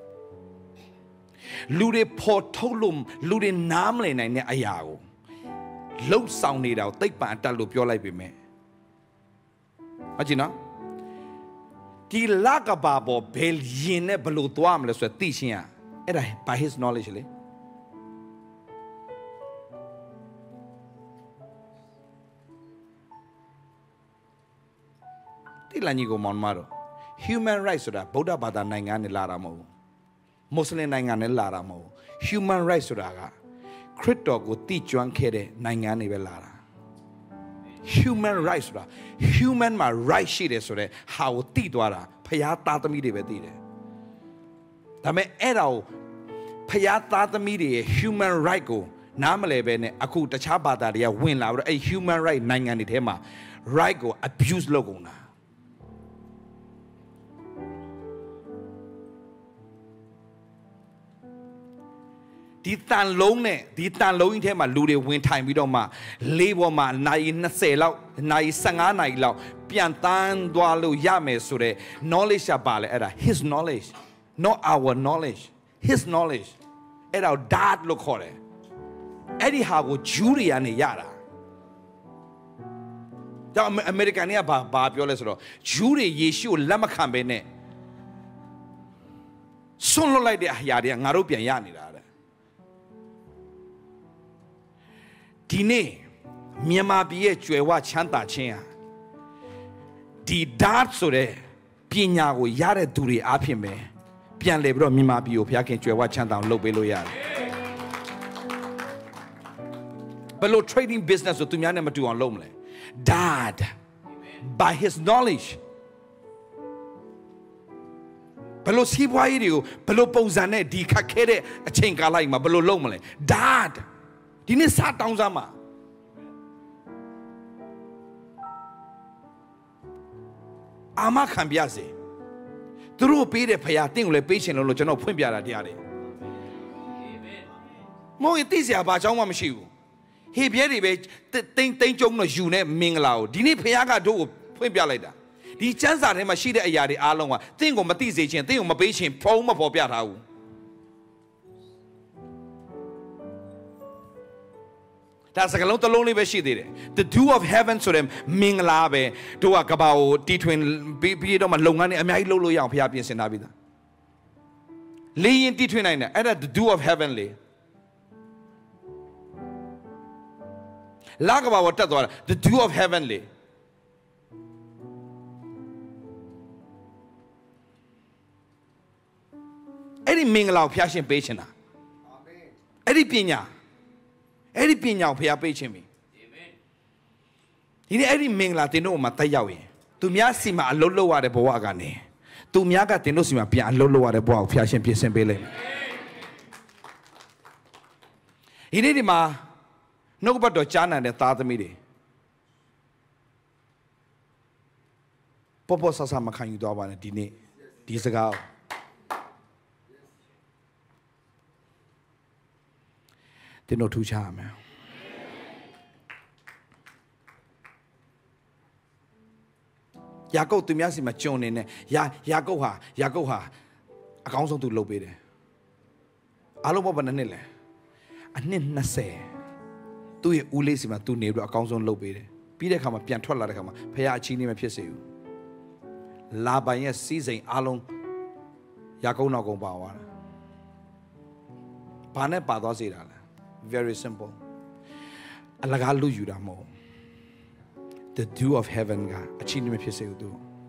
လူတွေပေါ်ထုတ်လို့လူတွေနားမလည်နိုင်တဲ့အရာကိုလှုပ်ဆောင်နေတာကိုသိပ္ပံအတတ်လို့ပြောလိုက်ပြီမယ်ဟုတ်ကြည့်နော်ဒီလကဘာပေါ်ဘယ်ရင်နဲ့ဘယ်လိုသွားမလဲဆိုတော့သိချင်းရအဲ့ဒါ by his knowledge လေဒီလညီကိုမောင်မတော် human rights ဆိုတာဗုဒ္ဓဘာသာနိုင်ငံနဲ့လာတာမဟုတ်ဘူးမွတ်စလင်နိုင်ငံနဲ့လာတာမဟုတ်ဘူး human rights ဆိုတာကခရစ်တော်ကိုတည်ကျွမ်းခဲ့တဲ့နိုင်ငံတွေပဲလာတာ human rights ဆိုတာ human မှာ right ရှိတယ်ဆိုတော့ဟာကိုတည်သွားတာဖျားသားသမီးတွေပဲတည်တယ်ဒါပေမဲ့အဲ့ဒါကိုဖျားသားသမီးတွေရဲ့ human right ကိုနားမလည်ပဲနဲ့အခုတခြားဘာသာတွေကဝင်လာပြီးတော့အဲ့ human right နိုင်ငံတွေထဲမှာ right ကို abuse လုပ်ကုန်တာဒီတန်လုံးနဲ့ဒီတန်လုံးကြီးထဲမှာလူတွေဝင်ထိုင်ပြီးတော့မှလေးပေါ်မှာနိုင်၂၀လောက်နိုင်၁၅နိုင်လောက်ပြန်တန်းသွားလို့ရမယ်ဆိုတဲ့ knowledge ကပါလေအဲ့ဒါ his knowledge not our knowledge his knowledge အဲ့ဒါ dad လို့ခေါ်တယ်အဲ့ဒီဟာကိုဂျူးတွေကနေရတာကြောင့်အမေရိကန်တွေကဘာဘာပြောလဲဆိုတော့ဂျူးတွေယေရှုကိုလက်မခံဘဲနဲ့ဆွန့်လွတ်လိုက်တဲ့အရာတွေကငါတို့ပြန်ရနေတာဒီနေ့မြန်မာပြည်ရဲ့ကြွယ်ဝချမ်းသာခြင်းဟာဒီ dad ဆိုတဲ့ပညာကိုရတဲ့သူတွေအားဖြင့်ပဲပြန်လဲပြီးတော့မြန်မာပြည်ကိုဘုရားခင်ကြွယ်ဝချမ်းသာအောင်လုပ်ပေးလို့ရတယ်ဘယ်လို trading business ကိုသူများနဲ့မတူအောင်လုပ်မလဲ dad by his knowledge ဘယ်လိုစီးပွားရေးတွေကိုဘယ်လိုပုံစံနဲ့ဒီခက်ခဲတဲ့အချိန်ကာလမှာဘယ်လိုလုပ်မလဲ dadဒီနေ့စားတောင်းစားမှာအာမခံပြစေသူတို့ပေးတဲ့ဖရာတင့်ကိုလည်းပေးချင်လို့လို့ကျွန်တော်ဖွင့်ပြတာတရားတယ်မောင်တိစရာဘာကြောင်းမှမရှိဘူးဟေပြဲတွေပဲတိမ်တိမ်ကျုံတော့ယူနေမင်္ဂလာကိုဒီနေ့ဖရာကတို့ကိုဖွင့်ပြလိုက်တာဒီကျမ်းစာထဲမှာရှိတဲ့အရာတွေအားလုံးကတင့်ကိုမသိစေချင်တင့်ကိုမပေးချင်ဖုံးမပေါ်ပြထားဘူးဒါစကလုံးတစ်လုံးလေးပဲရှိသေးတယ် the dew of heaven ဆိုတဲ့မင်္ဂလာပဲတို့ကကဘာကိုတီထွင်ပြီးပြီးတော့မှလုပ်ငန်းတွေအများကြီးလုပ်လို့ရအောင်ဘုရားပြင်ဆင်ထားပြီးသားလေရင်တီထွင်နိုင်တယ်အဲ့ဒါ the dew of heaven လေလာကဘာကိုတက်သွားတာ the dew of heaven လေအဲ့ဒီမင်္ဂလာကိုဘုရားရှင်ပေးချင်တာအာမင်အဲ့ဒီပညာအဲ့ဒီပညာကိုဖျားပေးခြင်းပြီအာမင်ဒီနေ့အဲ့ဒီမင်္ဂလာတင်တို့မှာတက်ရောက်ရင်သူများစီမှာအလုံးလုံးရတဲ့ဘဝကနေသူများကတင်တို့စီမှာပြန်အလုံးလုံးရတဲ့ဘဝကိုဖျားရှင်ပြင်ဆင်ပေးလိုက်ဒီနေ့ဒီမှာနှုတ်ဘတ်တော်ကြားနာတဲ့သားသမီးတွေပေါ်ပေါ်ဆဆမခံယူသွားပါနဲ့ဒီနေ့ဒီစကားတင်တို့ထူချရမယ်ယာကုပ်သူများစီမှာကြုံနေနဲ့ယာယာကုပ်ဟာယာကုပ်ဟာအကောင်းဆုံးသူလုပ်ပေးတယ်အားလုံးပေါ်ဘယ်နှစ်လဲအနှစ်နှစ်ဆယ်သူ့ရဲ့ဦးလေးစီမှာသူနေပြီးအကောင်းဆုံးလုပ်ပေးတယ်ပြီးတဲ့အခါမှာပြန်ထွက်လာတဲ့အခါမှာဖခင်အချီးနှီးမဖြစ်စေဘူးလာဘန်ရဲ့စီးစိမ်အားလုံးယာကုပ်နောက်ကုန်ပါသွားတာဘာနဲ့ပါသွားစေတာလဲ very simple အလကားလူယူတာမဟုတ် the dew of heaven ကအချီးနှီးမဖြစ်စေဘူးသူ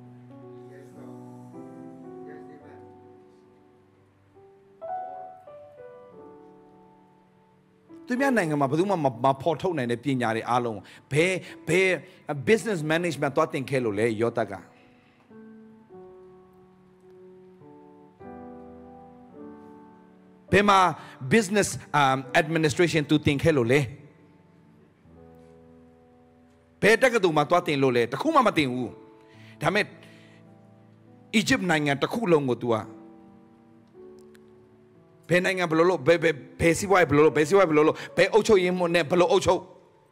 သူများနိုင်ငံမှာဘယ်သူမှမဖော်ထုတ်နိုင်တဲ့ပညာတွေအားလုံးဘယ်ဘယ် business management သွားတင်ခဲ့လို့လဲယောသက်ကဘယ်မှာ business um, administration သူတင်ခဲ့လို့လဲဘယ်တက္ကသိုလ်မှာသွားတင်လို့လဲတခုမှမတင်ဘူးဒါပေမဲ့ Egypt နိုင်ငံတစ်ခုလုံးကို तू อ่ะဘယ်နိုင်ငံဘယ်လိုလို့ဘယ်ဘယ်ဘယ်စီးပွားရေးဘယ်လိုလို့ဘယ်စီးပွားရေးဘယ်လိုလို့ဘယ်အုပ်ချုပ်ရေးမှနဲ့ဘယ်လိုအုပ်ချုပ်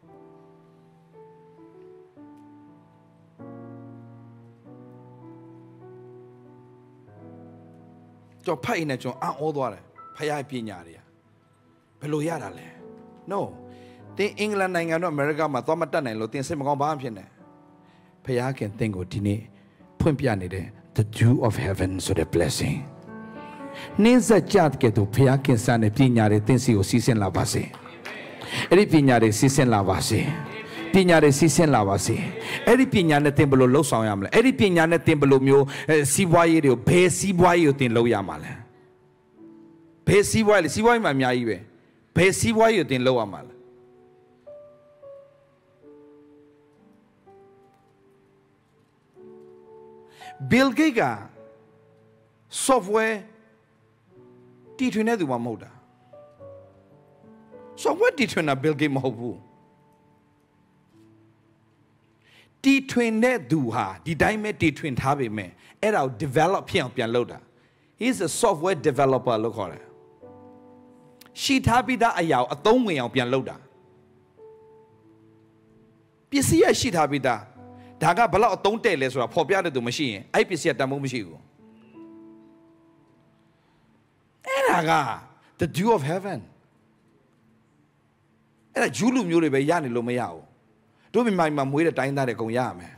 ကြောက်ဖိုက်နေကြောအံ့ဩသွားတယ်ဖခင်ပညာတွေကဘယ်လိုရတာလဲ no တင်းအင်္ဂလန်နိုင်ငံတော့အမေရိကမှာသွားမတက်နိုင်လို့တင်းစိတ်မကောင်းဘာမှဖြစ်နေဖခင်ကတင်းကိုဒီနေ့ဖွင့်ပြနေတယ် the dew of heaven ဆိုတဲ့ blessing နင်းစကြတ်ကဲ့သို့ဖခင်စံတဲ့ပညာတွေတင်းစီကိုစီးဆင်းလာပါစေအဲ့ဒီပညာတွေစီးဆင်းလာပါစေပညာတွေစီးဆင်းလာပါစေအဲ့ဒီပညာနဲ့တင်ဘလို့လှုပ်ဆောင်ရမလဲအဲ့ဒီပညာနဲ့တင်ဘလို့မျိုးစီးပွားရေးတွေကိုဘယ်စီးပွားရေးကိုတင်လှုပ်ရမှာလဲဘယ်စီးပွားရေးလဲစီးပွားရေးမှာအများကြီးပဲဘယ်စီးပွားရေးကိုတင်လှုပ်ရမှာလဲBill Gates က software တီထွင်တဲ့သူမှမဟုတ်တာ software တီထွင်တာ Bill Gates မဟုတ်ဘူးတီထွင်တဲ့သူဟာဒီတိုင်းပဲတီထွင်ထားပေမဲ့အဲ့ဒါကို develop ဖြစ်အောင်ပြန်လုပ်တာ he is a software developer လို့ခေါ်တယ်ရှိထားပြီးသားအရာကိုအသုံးဝင်အောင်ပြန်လုပ်တာပစ္စည်းရရှိထားပြီးသားဒါကဘလောက်အသုံးတဲ့လဲဆိုတာဖော်ပြတဲ့သူမရှိရင်အဲ့ပစ္စည်းတန်ဖိုးမရှိဘူးအဲ့ဒါက the dew of heaven အဲ့ဒါဂျူးလူမျိုးတွေပဲရနေလို့မရဘူးတို့မြန်မာမှာမွေးတဲ့တိုင်းသားတွေအကုန်ရရမယ်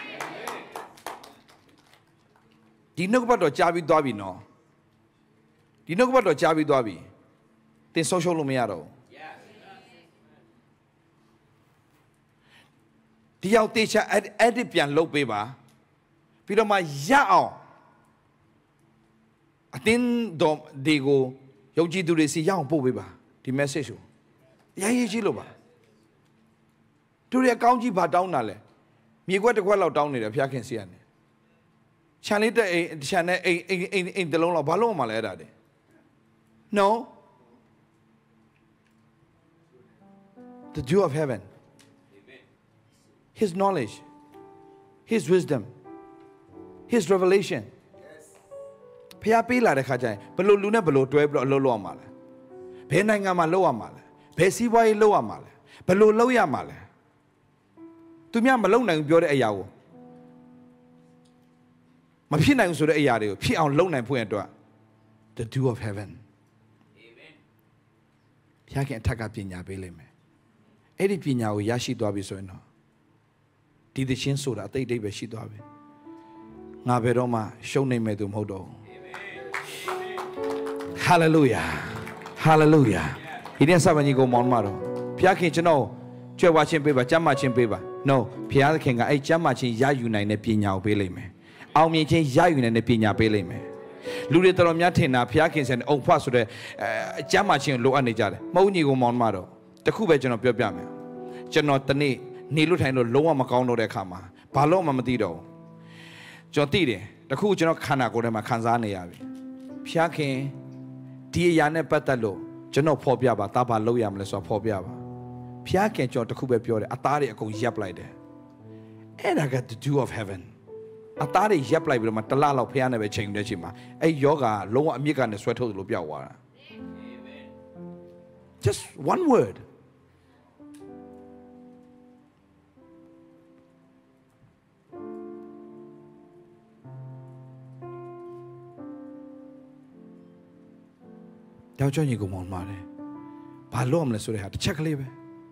ဒီနှုတ်ကပတ်တော်ကြားပြီးသွားပြီနော်ဒီနှုတ်ကပတ်တော်ကြားပြီးသွားပြီသင်ဆုံးရှုံးလို့မရတော့ဒီရောက်တေချာအဲ့ဒီပြန်လုပ်ပေးပါပြီးတော့မှရအောင်အတင်းတော်ဒီကိုယုံကြည်သူတွေစီရအောင်ပို့ပေးပါဒီ message ကိုရရေးကြီးလို့ပါတို့ရအကောင်းကြီးဘာတောင်းတာလဲမြေခွက်တစ်ခွက်လောက်တောင်းနေတယ်ဖျားခင်စီကနေခြံလေးတက်အိမ်ခြံနဲ့အိမ်အိမ်အိမ်အိမ်တလုံးလောက်ဘာလို့မှလဲအဲ့ဒါတဲ့ no the dew of heaven his knowledge his wisdom his revelation ဖျားပေးလာတဲ့ခါကျရင်ဘလို့လူနဲ့ဘလို့တွဲပြီးတော့အလုပ်လုပ်ရမှာလဲဘယ်နိုင်ငံမှာလုပ်ရမှာလဲဘယ်စီးပွားရေးလုပ်ရမှာလဲဘလို့လုပ်ရမှာလဲသူများမလုပ်နိုင်ဘူးပြောတဲ့အရာကိုမဖြစ်နိုင်ဘူးဆိုတဲ့အရာတွေကိုဖြစ်အောင်လုပ်နိုင်ဖို့အတွက် the dew of heaven amen ဘုရားခင်အထက်ကပညာပေးလိမ့်မယ်အဲ့ဒီပညာကိုရရှိသွားပြီဆိုရင်တော့ဒီသချင်းဆိုတာအတိတ်တိတ်ပဲရှိသွားပြီငါဘယ်တော့မှရှုံးနိုင်မဲ့သူမဟုတ်တော့ဘူး hallelujah hallelujah ဒီနေ့စပါညီကိုမောင်မတော်ဘုရားခင်ကျွန်တော်ကြွယ်ဝခြင်းပေးပါကျမ်းမာခြင်းပေးပါ no ဘုရားခင်ကအဲ့ကျမ်းမာခြင်းရယူနိုင်တဲ့ပညာကိုပေးလိမ့်မယ်အောင်မြင်ခြင်းရယူနိုင်တဲ့ပညာပေးလိမ့်မယ်လူတွေတော်တော်များထင်တာဘုရားခင်ဆန်အုံဖွဆိုတဲ့အကျမ်းမာခြင်းလိုအပ်နေကြတယ်မဟုတ်ညီကိုမောင်မတော်တခုပဲကျွန်တော်ပြောပြမယ်ကျွန်တော်တနေ့နေလို့ထိုင်လို့လုံးဝမကောင်းတော့တဲ့အခါမှာဘာလို့မှမသိတော့ဘူးကျွန်တော်သိတယ်တခုကျွန်တော်ခန္ဓာကိုယ်ထဲမှာခံစားနေရပြီဘုရားခင်ဒီအရာနဲ့ပတ်သက်လို့ကျွန်တော်ဖော်ပြပါတာဘာလုပ်ရမလဲဆိုတော့ဖော်ပြပါဘုရားခင်ကျွန်တော်တခုပဲပြောတယ်အသားတွေအကုန်ရပ်ပလိုက်တယ်အဲ့ဒါက the dew of heaven အသားတွေရပ်လိုက်ပြီးတော့မှတလားလောက်ဖះနဲ့ပဲချိန်တဲ့ချိန်မှာအဲ့ယောဂါလုံးဝအမြစ်ကနေဆွဲထုတ်လို့ပြောက်သွားတာ just one word ယောက်ျားညီကောင်မောင်မာတယ်ဘာလို့မလဲဆိုတဲ့ဟာတစ်ချက်ကလေးပဲ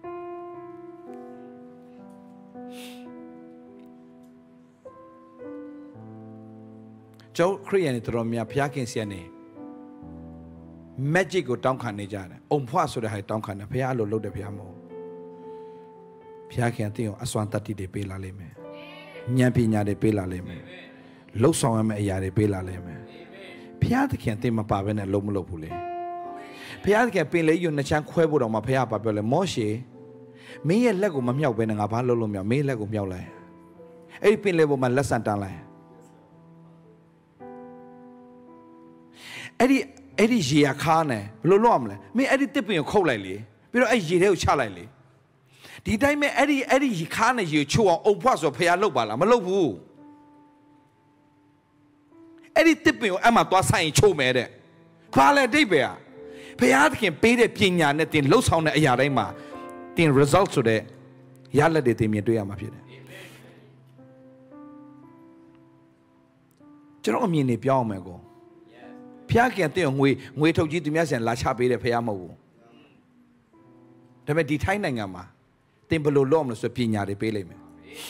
ကျောင်းခရိယန်တွေတော်များဖျားခင်ဆရာနေ magic ကိုတောင်းခံနေကြတယ်အုံဖွားဆိုတဲ့ဟာတောင်းခံတယ်ဖျားအဲ့လိုလုပ်တယ်ဖျားမဟုတ်ဖျားခင်အသိအောင်အစွမ်းတတ္တိတွေပေးလာလိမ့်မယ်ဉာဏ်ပညာတွေပေးလာလိမ့်မယ်လှုပ်ဆောင်ရမယ့်အရာတွေပေးလာလိမ့်မယ်ဖျားသခင်အသိမပါဘဲနဲ့လုံးမလုပ်ဘူးလေဖျားသခင်ပင်လေးယူနှစ်ချမ်းခွဲဖို့တော့မှဖျားပါပြောလဲမောရှေမင်းရဲ့လက်ကိုမမြောက်ဘဲနဲ့ငါဘာလုပ်လို့မြောက်မင်းလက်ကိုမြောက်လိုက်အဲ့ဒီပင်လေးပေါ်မှာလက်ဆန်တန်းလိုက်အဲ့ဒီအဲ့ဒီရေခါနဲ့ဘယ်လိုလုပ်ရမလဲမင်းအဲ့ဒီတစ်ပင်ကိုခုတ်လိုက်လေပြီးတော့အဲ့ရေထဲကိုချလိုက်လေဒီတိုင်းမဲ့အဲ့ဒီအဲ့ဒီခါနဲ့ရေချိုးအောင်အုံဖွားဆိုဖျားလုပ်ပါလားမလုပ်ဘူးအဲ့ဒီတစ်ပင်ကိုအဲ့မှာသွားဆိုင်ချိုးမယ်တဲ့ဘာလဲအတိတ်ပဲอ่ะဖျားသခင်ပေးတဲ့ပညာနဲ့တင်လှုပ်ဆောင်တဲ့အရာတိုင်းမှာတင် result ဆိုတဲ့ရလဒ်တွေတင်မြင်တွေ့ရမှာဖြစ်တယ်ကျွန်တော်အမြင်နေပြောင်းအောင်မယ်ကိုဖျားခင်တင်ငွေငွေထုတ်ကြီးသူများဆန်လာချပေးတဲ့ဖျားမဟုတ်ဘူးဒါပေမဲ့ဒီထိုင်းနိုင်ငံမှာတင်ဘယ်လိုလုပ်မလဲဆိုပညာတွေပေးလိုက်မယ်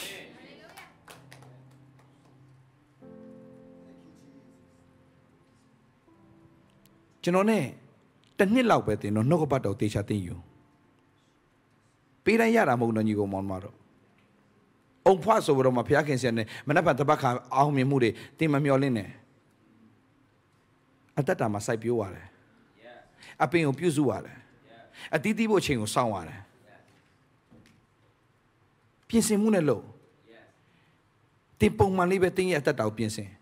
ကျွန်တော် ਨੇ တစ်နှစ်လောက်ပဲတင်တော့နှုတ်ကပတ်တော်တေချာတင်ယူပေးတိုင်းရတာမဟုတ်တော့ညီကောင်မောင်မတော့အုံဖွားဆိုတော့မှဖျားခင်ဆန်နဲ့မနက်ဖြန်တပတ်ခါအောင်မြင်မှုတွေတင်မမျောလင်းနဲ့အတ္တမှာစိုက်ပျိုးရတယ်အပင်ကိုပြုစုရတယ်အတီးတီးဖို့အချိန်ကိုစောင့်ရတယ်ပြင်ဆင်မှုနဲ့လို့တင်ပုံမှန်လေးပဲတင်းရဲ့အတ္တကိုပြင်ဆင်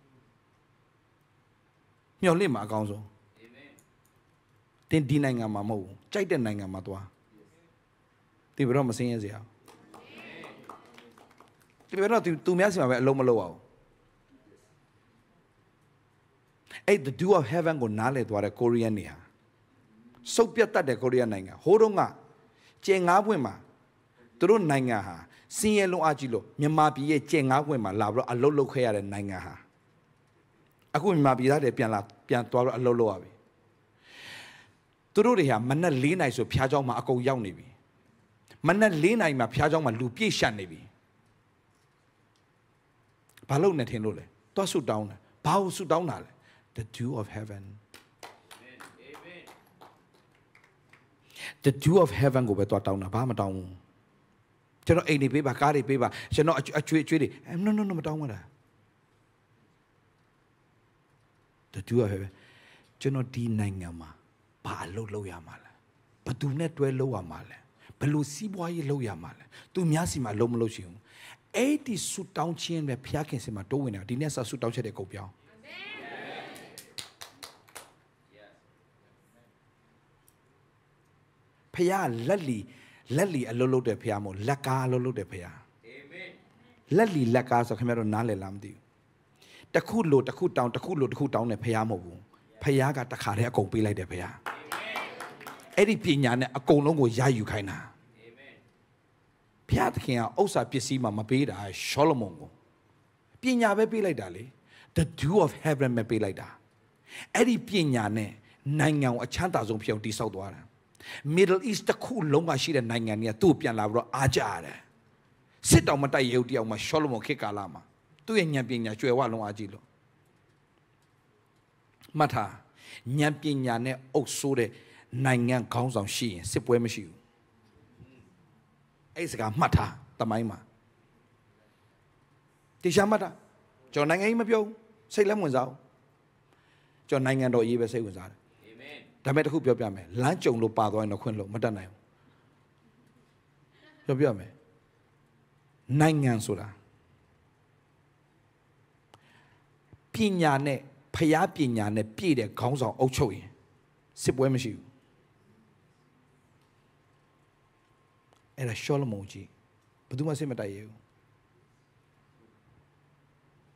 မျောလင့်မှာအကောင်းဆုံးတင်ဒီနိုင်ငံမှာမဟုတ်ဘူးကြိုက်တဲ့နိုင်ငံမှာသွားဒီဘယ်တော့မစင်းရစရာဒီဘယ်တော့သူများစီမှာပဲအလုံးမလုံးအောင်အဲ့ the dew of heaven ကိုနားလည်သွားတဲ့ကိုရီးယားနေဟာစုပ်ပြတ်တတ်တဲ့ကိုရီးယားနိုင်ငံဟိုတုန်းကကျဲငါးပွင့်မှာသူတို့နိုင်ငံဟာစင်းရဲလုံးအကြီးလို့မြန်မာပြည်ရဲ့ကျဲငါးပွင့်မှာလာပြီးတော့အလုတ်လုတ်ခဲ့ရတဲ့နိုင်ငံဟာအခုမြန်မာပြည်သားတွေပြန်လာပြန်သွားတော့အလုတ်လုတ်ရပြီသူတို့တွေဟာမနက်၄နာရီဆိုဖျားเจ้าမှာအကုန်ရောက်နေပြီမနက်၄နာရီမှာဖျားเจ้าမှာလူပြည့်ရှက်နေပြီဘာလို့နေထင်လို့လဲသွားဆုတောင်းတယ်ဘာလို့ဆုတောင်းတာလဲthe dew of heaven amen the dew of heaven ကိုပဲသွားတောင်းတာဘာမတောင်းဘူးကျွန်တော်အိမ်နေပေးပါကားတွေပေးပါကျွန်တော်အကျွေးအကျွေးတွေ no no no မတောင်းဘူးလား the dew of heaven ကျွန်တော်ဒီနိုင်ငံမှာဘာလို့လုပ်ရမှာလဲဘယ်သူနဲ့တွဲလုပ်ရမှာလဲဘယ်လိုစီးပွားရေးလုပ်ရမှာလဲသူများစီမှာလုံးမလုပ်ချင်ဘူးအဲ့ဒီဆုတောင်းခြင်းပဲဖျားခင်စင်မှာတိုးဝင်တာဒီနေ့စဆုတောင်းချက်တဲ့ကုန်ပြောင်းဖျားလက်လီလက်လီအလုပ်လုပ်တဲ့ဖျားမို့လက်ကားအလုပ်လုပ်တဲ့ဖျားအာမင်လက်လီလက်ကားဆိုခင်ဗျားတို့နားလည်လားမသိဘူးတခုလို့တခုတောင်းတခုလို့တခုတောင်းတဲ့ဖျားမဟုတ်ဘူးဖျားကတခါတည်းအကုန်ပေးလိုက်တယ်ဖျားအဲ့ဒီပညာနဲ့အကုန်လုံးကိုရယူခိုင်းတာအာမင်ဖျားသခင်ကဥစ္စာပစ္စည်းမှမပေးတာရှောလမုန်ကိုပညာပဲပေးလိုက်တာလေ the dew of heaven ပဲပေးလိုက်တာအဲ့ဒီပညာနဲ့နိုင်ငံကိုအချမ်းသာဆုံးဖြစ်အောင်တည်ဆောက်သွားတာMiddle East တခုလုံးကရှိတဲ့နိုင်ငံတွေကသူ့ပြန်လာပြီးတော့အားကြရတယ်စစ်တောင်မတိုက်ရုပ်တယောက်မှာရှောလမုန်ခေတ်ကာလမှာသူ့ရဲ့ဉာဏ်ပညာကျွယ်ဝလုံးအားကြီးလို့မှတ်ထားဉာဏ်ပညာနဲ့အုပ်စိုးတဲ့နိုင်ငံခေါင်းဆောင်ရှိရင်စစ်ပွဲမရှိဘူးအဲ့စကားမှတ်ထားတမိုင်းမှာတရားမှတ်ထားကျွန်တော်နိုင်ငံကြီးမပြောဘူးစိတ်လည်းဝင်စားဘူးကျွန်တော်နိုင်ငံတော်ရေးပဲစိတ်ဝင်စားတယ်ဒါမဲ့တခုပြောပြမယ်လမ်းကြုံလို့ပါသွားရင်တော့ခွင့်လို့မတတ်နိုင်ဘူးပြောပြမယ်နိုင်ငံဆိုတာပညာနဲ့ဖျားပညာနဲ့ပြည့်တဲ့ခေါင်းဆောင်အုပ်ချုပ်ရင်စစ်ပွဲမရှိဘူးအဲ့ဒါရှောလမုန်ကြီးဘယ်သူမှစစ်မတိုက်ရဘူး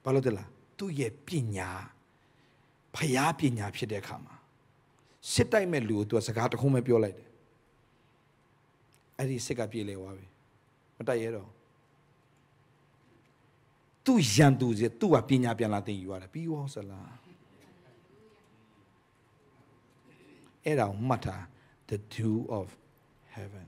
ဘာလို့တလားသူ့ရဲ့ပညာဖယားပညာဖြစ်တဲ့အခါမှာစစ်တိုက်မဲ့လူကိုသူကစကားတစ်ခုမှပြောလိုက်တယ်အဲ့ဒီစစ်ကပြေလေသွားပြီမတိုက်ရတော့သူရန်သူစီသူကပညာပြန်လာသင်ယူရတယ်ပြီးရောစလားအဲ့ဒါမှတ်ထား the dew of heaven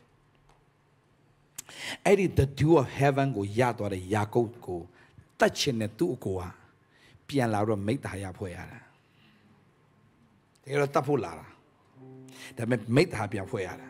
အဲ့ဒီ the dew of heaven ကိုရသွားတဲ့ယာကုပ်ကိုတတ်ချင်တဲ့သူ့အကိုကပြန်လာတော့မိတ္တာရဖွဲ့ရတာတကယ်တော့တတ်ဖို့လာတာဒါပေမဲ့မိတ္တာပြန်ဖွဲ့ရတာ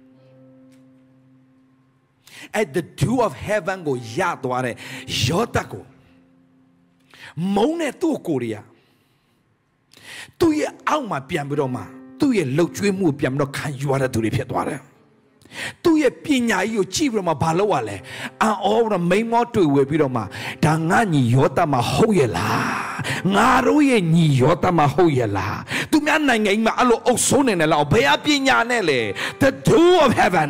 အဲ့ the dew of heaven ကိုရသွားတဲ့ယောသတ်ကိုမုန်းတဲ့သူ့ကိုရီးယားသူ့ရဲ့အောက်မှာပြန်ပြီးတော့မှသူ့ရဲ့လှုပ်ကြွေးမှုပြန်ပြီးတော့ခံယူရတဲ့သူတွေဖြစ်သွားတယ်သူ့ရဲ့ပညာကြီးကိုကြည့်ပြီးတော့မှဘာလုပ်ရလဲအံ့ဩတော့မိန်မောတွေ့ဝေပြီးတော့မှဒါငါညီယောသတ်မှာဟုတ်ရဲ့လားငါတို့ရဲ့ညီယောသတ်မှာဟုတ်ရဲ့လားသူများနိုင်ငံကြီးမှာအဲ့လိုအုပ်ဆိုးနေတယ်လားဘယ်အပညာနဲ့လဲ the dew of heaven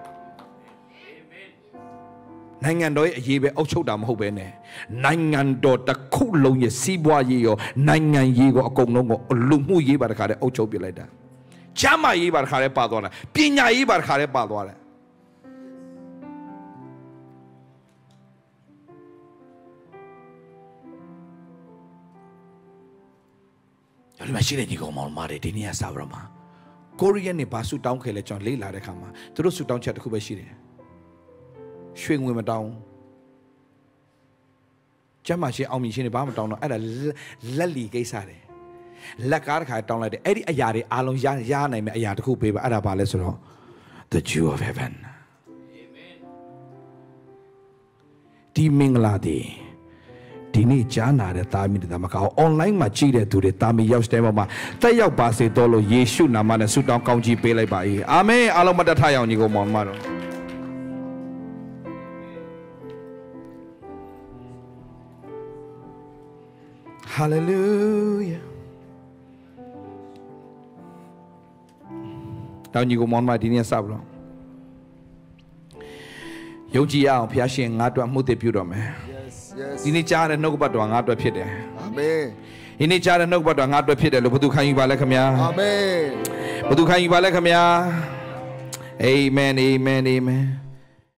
နိုင်ငံတော်ရဲ့အရေးပဲအုပ်ချုပ်တာမဟုတ်ပဲနဲ့နိုင်ငံတော်တစ်ခုလုံးရဲ့စီးပွားရေးရောနိုင်ငံရေးကိုအကုန်လုံးကိုလူမှုရေးပါတခါတည်းအုပ်ချုပ်ပြလိုက်တာကျမ်းမာရေးပါတခါတည်းပါသွားတာပညာရေးပါတခါတည်းပါသွားတယ်အဲ့ဒီမှာရှိတဲ့ညီကောင်မောင်မတွေဒီနေ့ကစားရမှာကိုရီးယားနေဘာဆူတောင်းခဲ့လဲကျွန်တော်လေ့လာတဲ့ခါမှာသူတို့ဆူတောင်းချက်တစ်ခုပဲရှိတယ်ရွှေငွေမတောင်းကျမ်းမာရှင်အောင်မြင်ရှင်တွေဘာမှမတောင်းတော့အဲ့ဒါလက်လီကိစ္စတယ်လက်ကားတစ်ခါတောင်းလိုက်တယ်အဲ့ဒီအရာတွေအားလုံးရရနိုင်မယ့်အရာတစ်ခုပေးပါအဲ့ဒါဘာလဲဆိုတော့ the dew of heaven amen ဒီမင်္ဂလာဒီဒီနေ့ကြားနာတဲ့သားမီးတွေဒါမကောင်း online မှာကြည့်တဲ့သူတွေသားမီးရောက်တဲ့ဘက်မှာတက်ရောက်ပါစေတော့လို့ယေရှုနာမနဲ့ဆုတောင်းကောင်းချီးပေးလိုက်ပါ၏အာမင်အားလုံးမတတ်ထရအောင်ညီကောင်မောင်မတော်Hallelujah. တောင်ကြီးကိုမောင်မဒီနေ့စပါတော့ယုံကြည်ရအောင်ဘုရားရှင်ငါ့အတွက်မှုသစ်ပြုတော်မယ် Yes yes ဒီနေ့ကြားတဲ့နှုတ်ကပတ်တော်ငါ့အတွက်ဖြစ်တယ်အာမင်ဒီနေ့ကြားတဲ့နှုတ်ကပတ်တော်ငါ့အတွက်ဖြစ်တယ်လို့ဘုသူခံယူပါလဲခင်ဗျာအာမင်ဘုသူခံယူပါလဲခင်ဗျာ Amen Amen Amen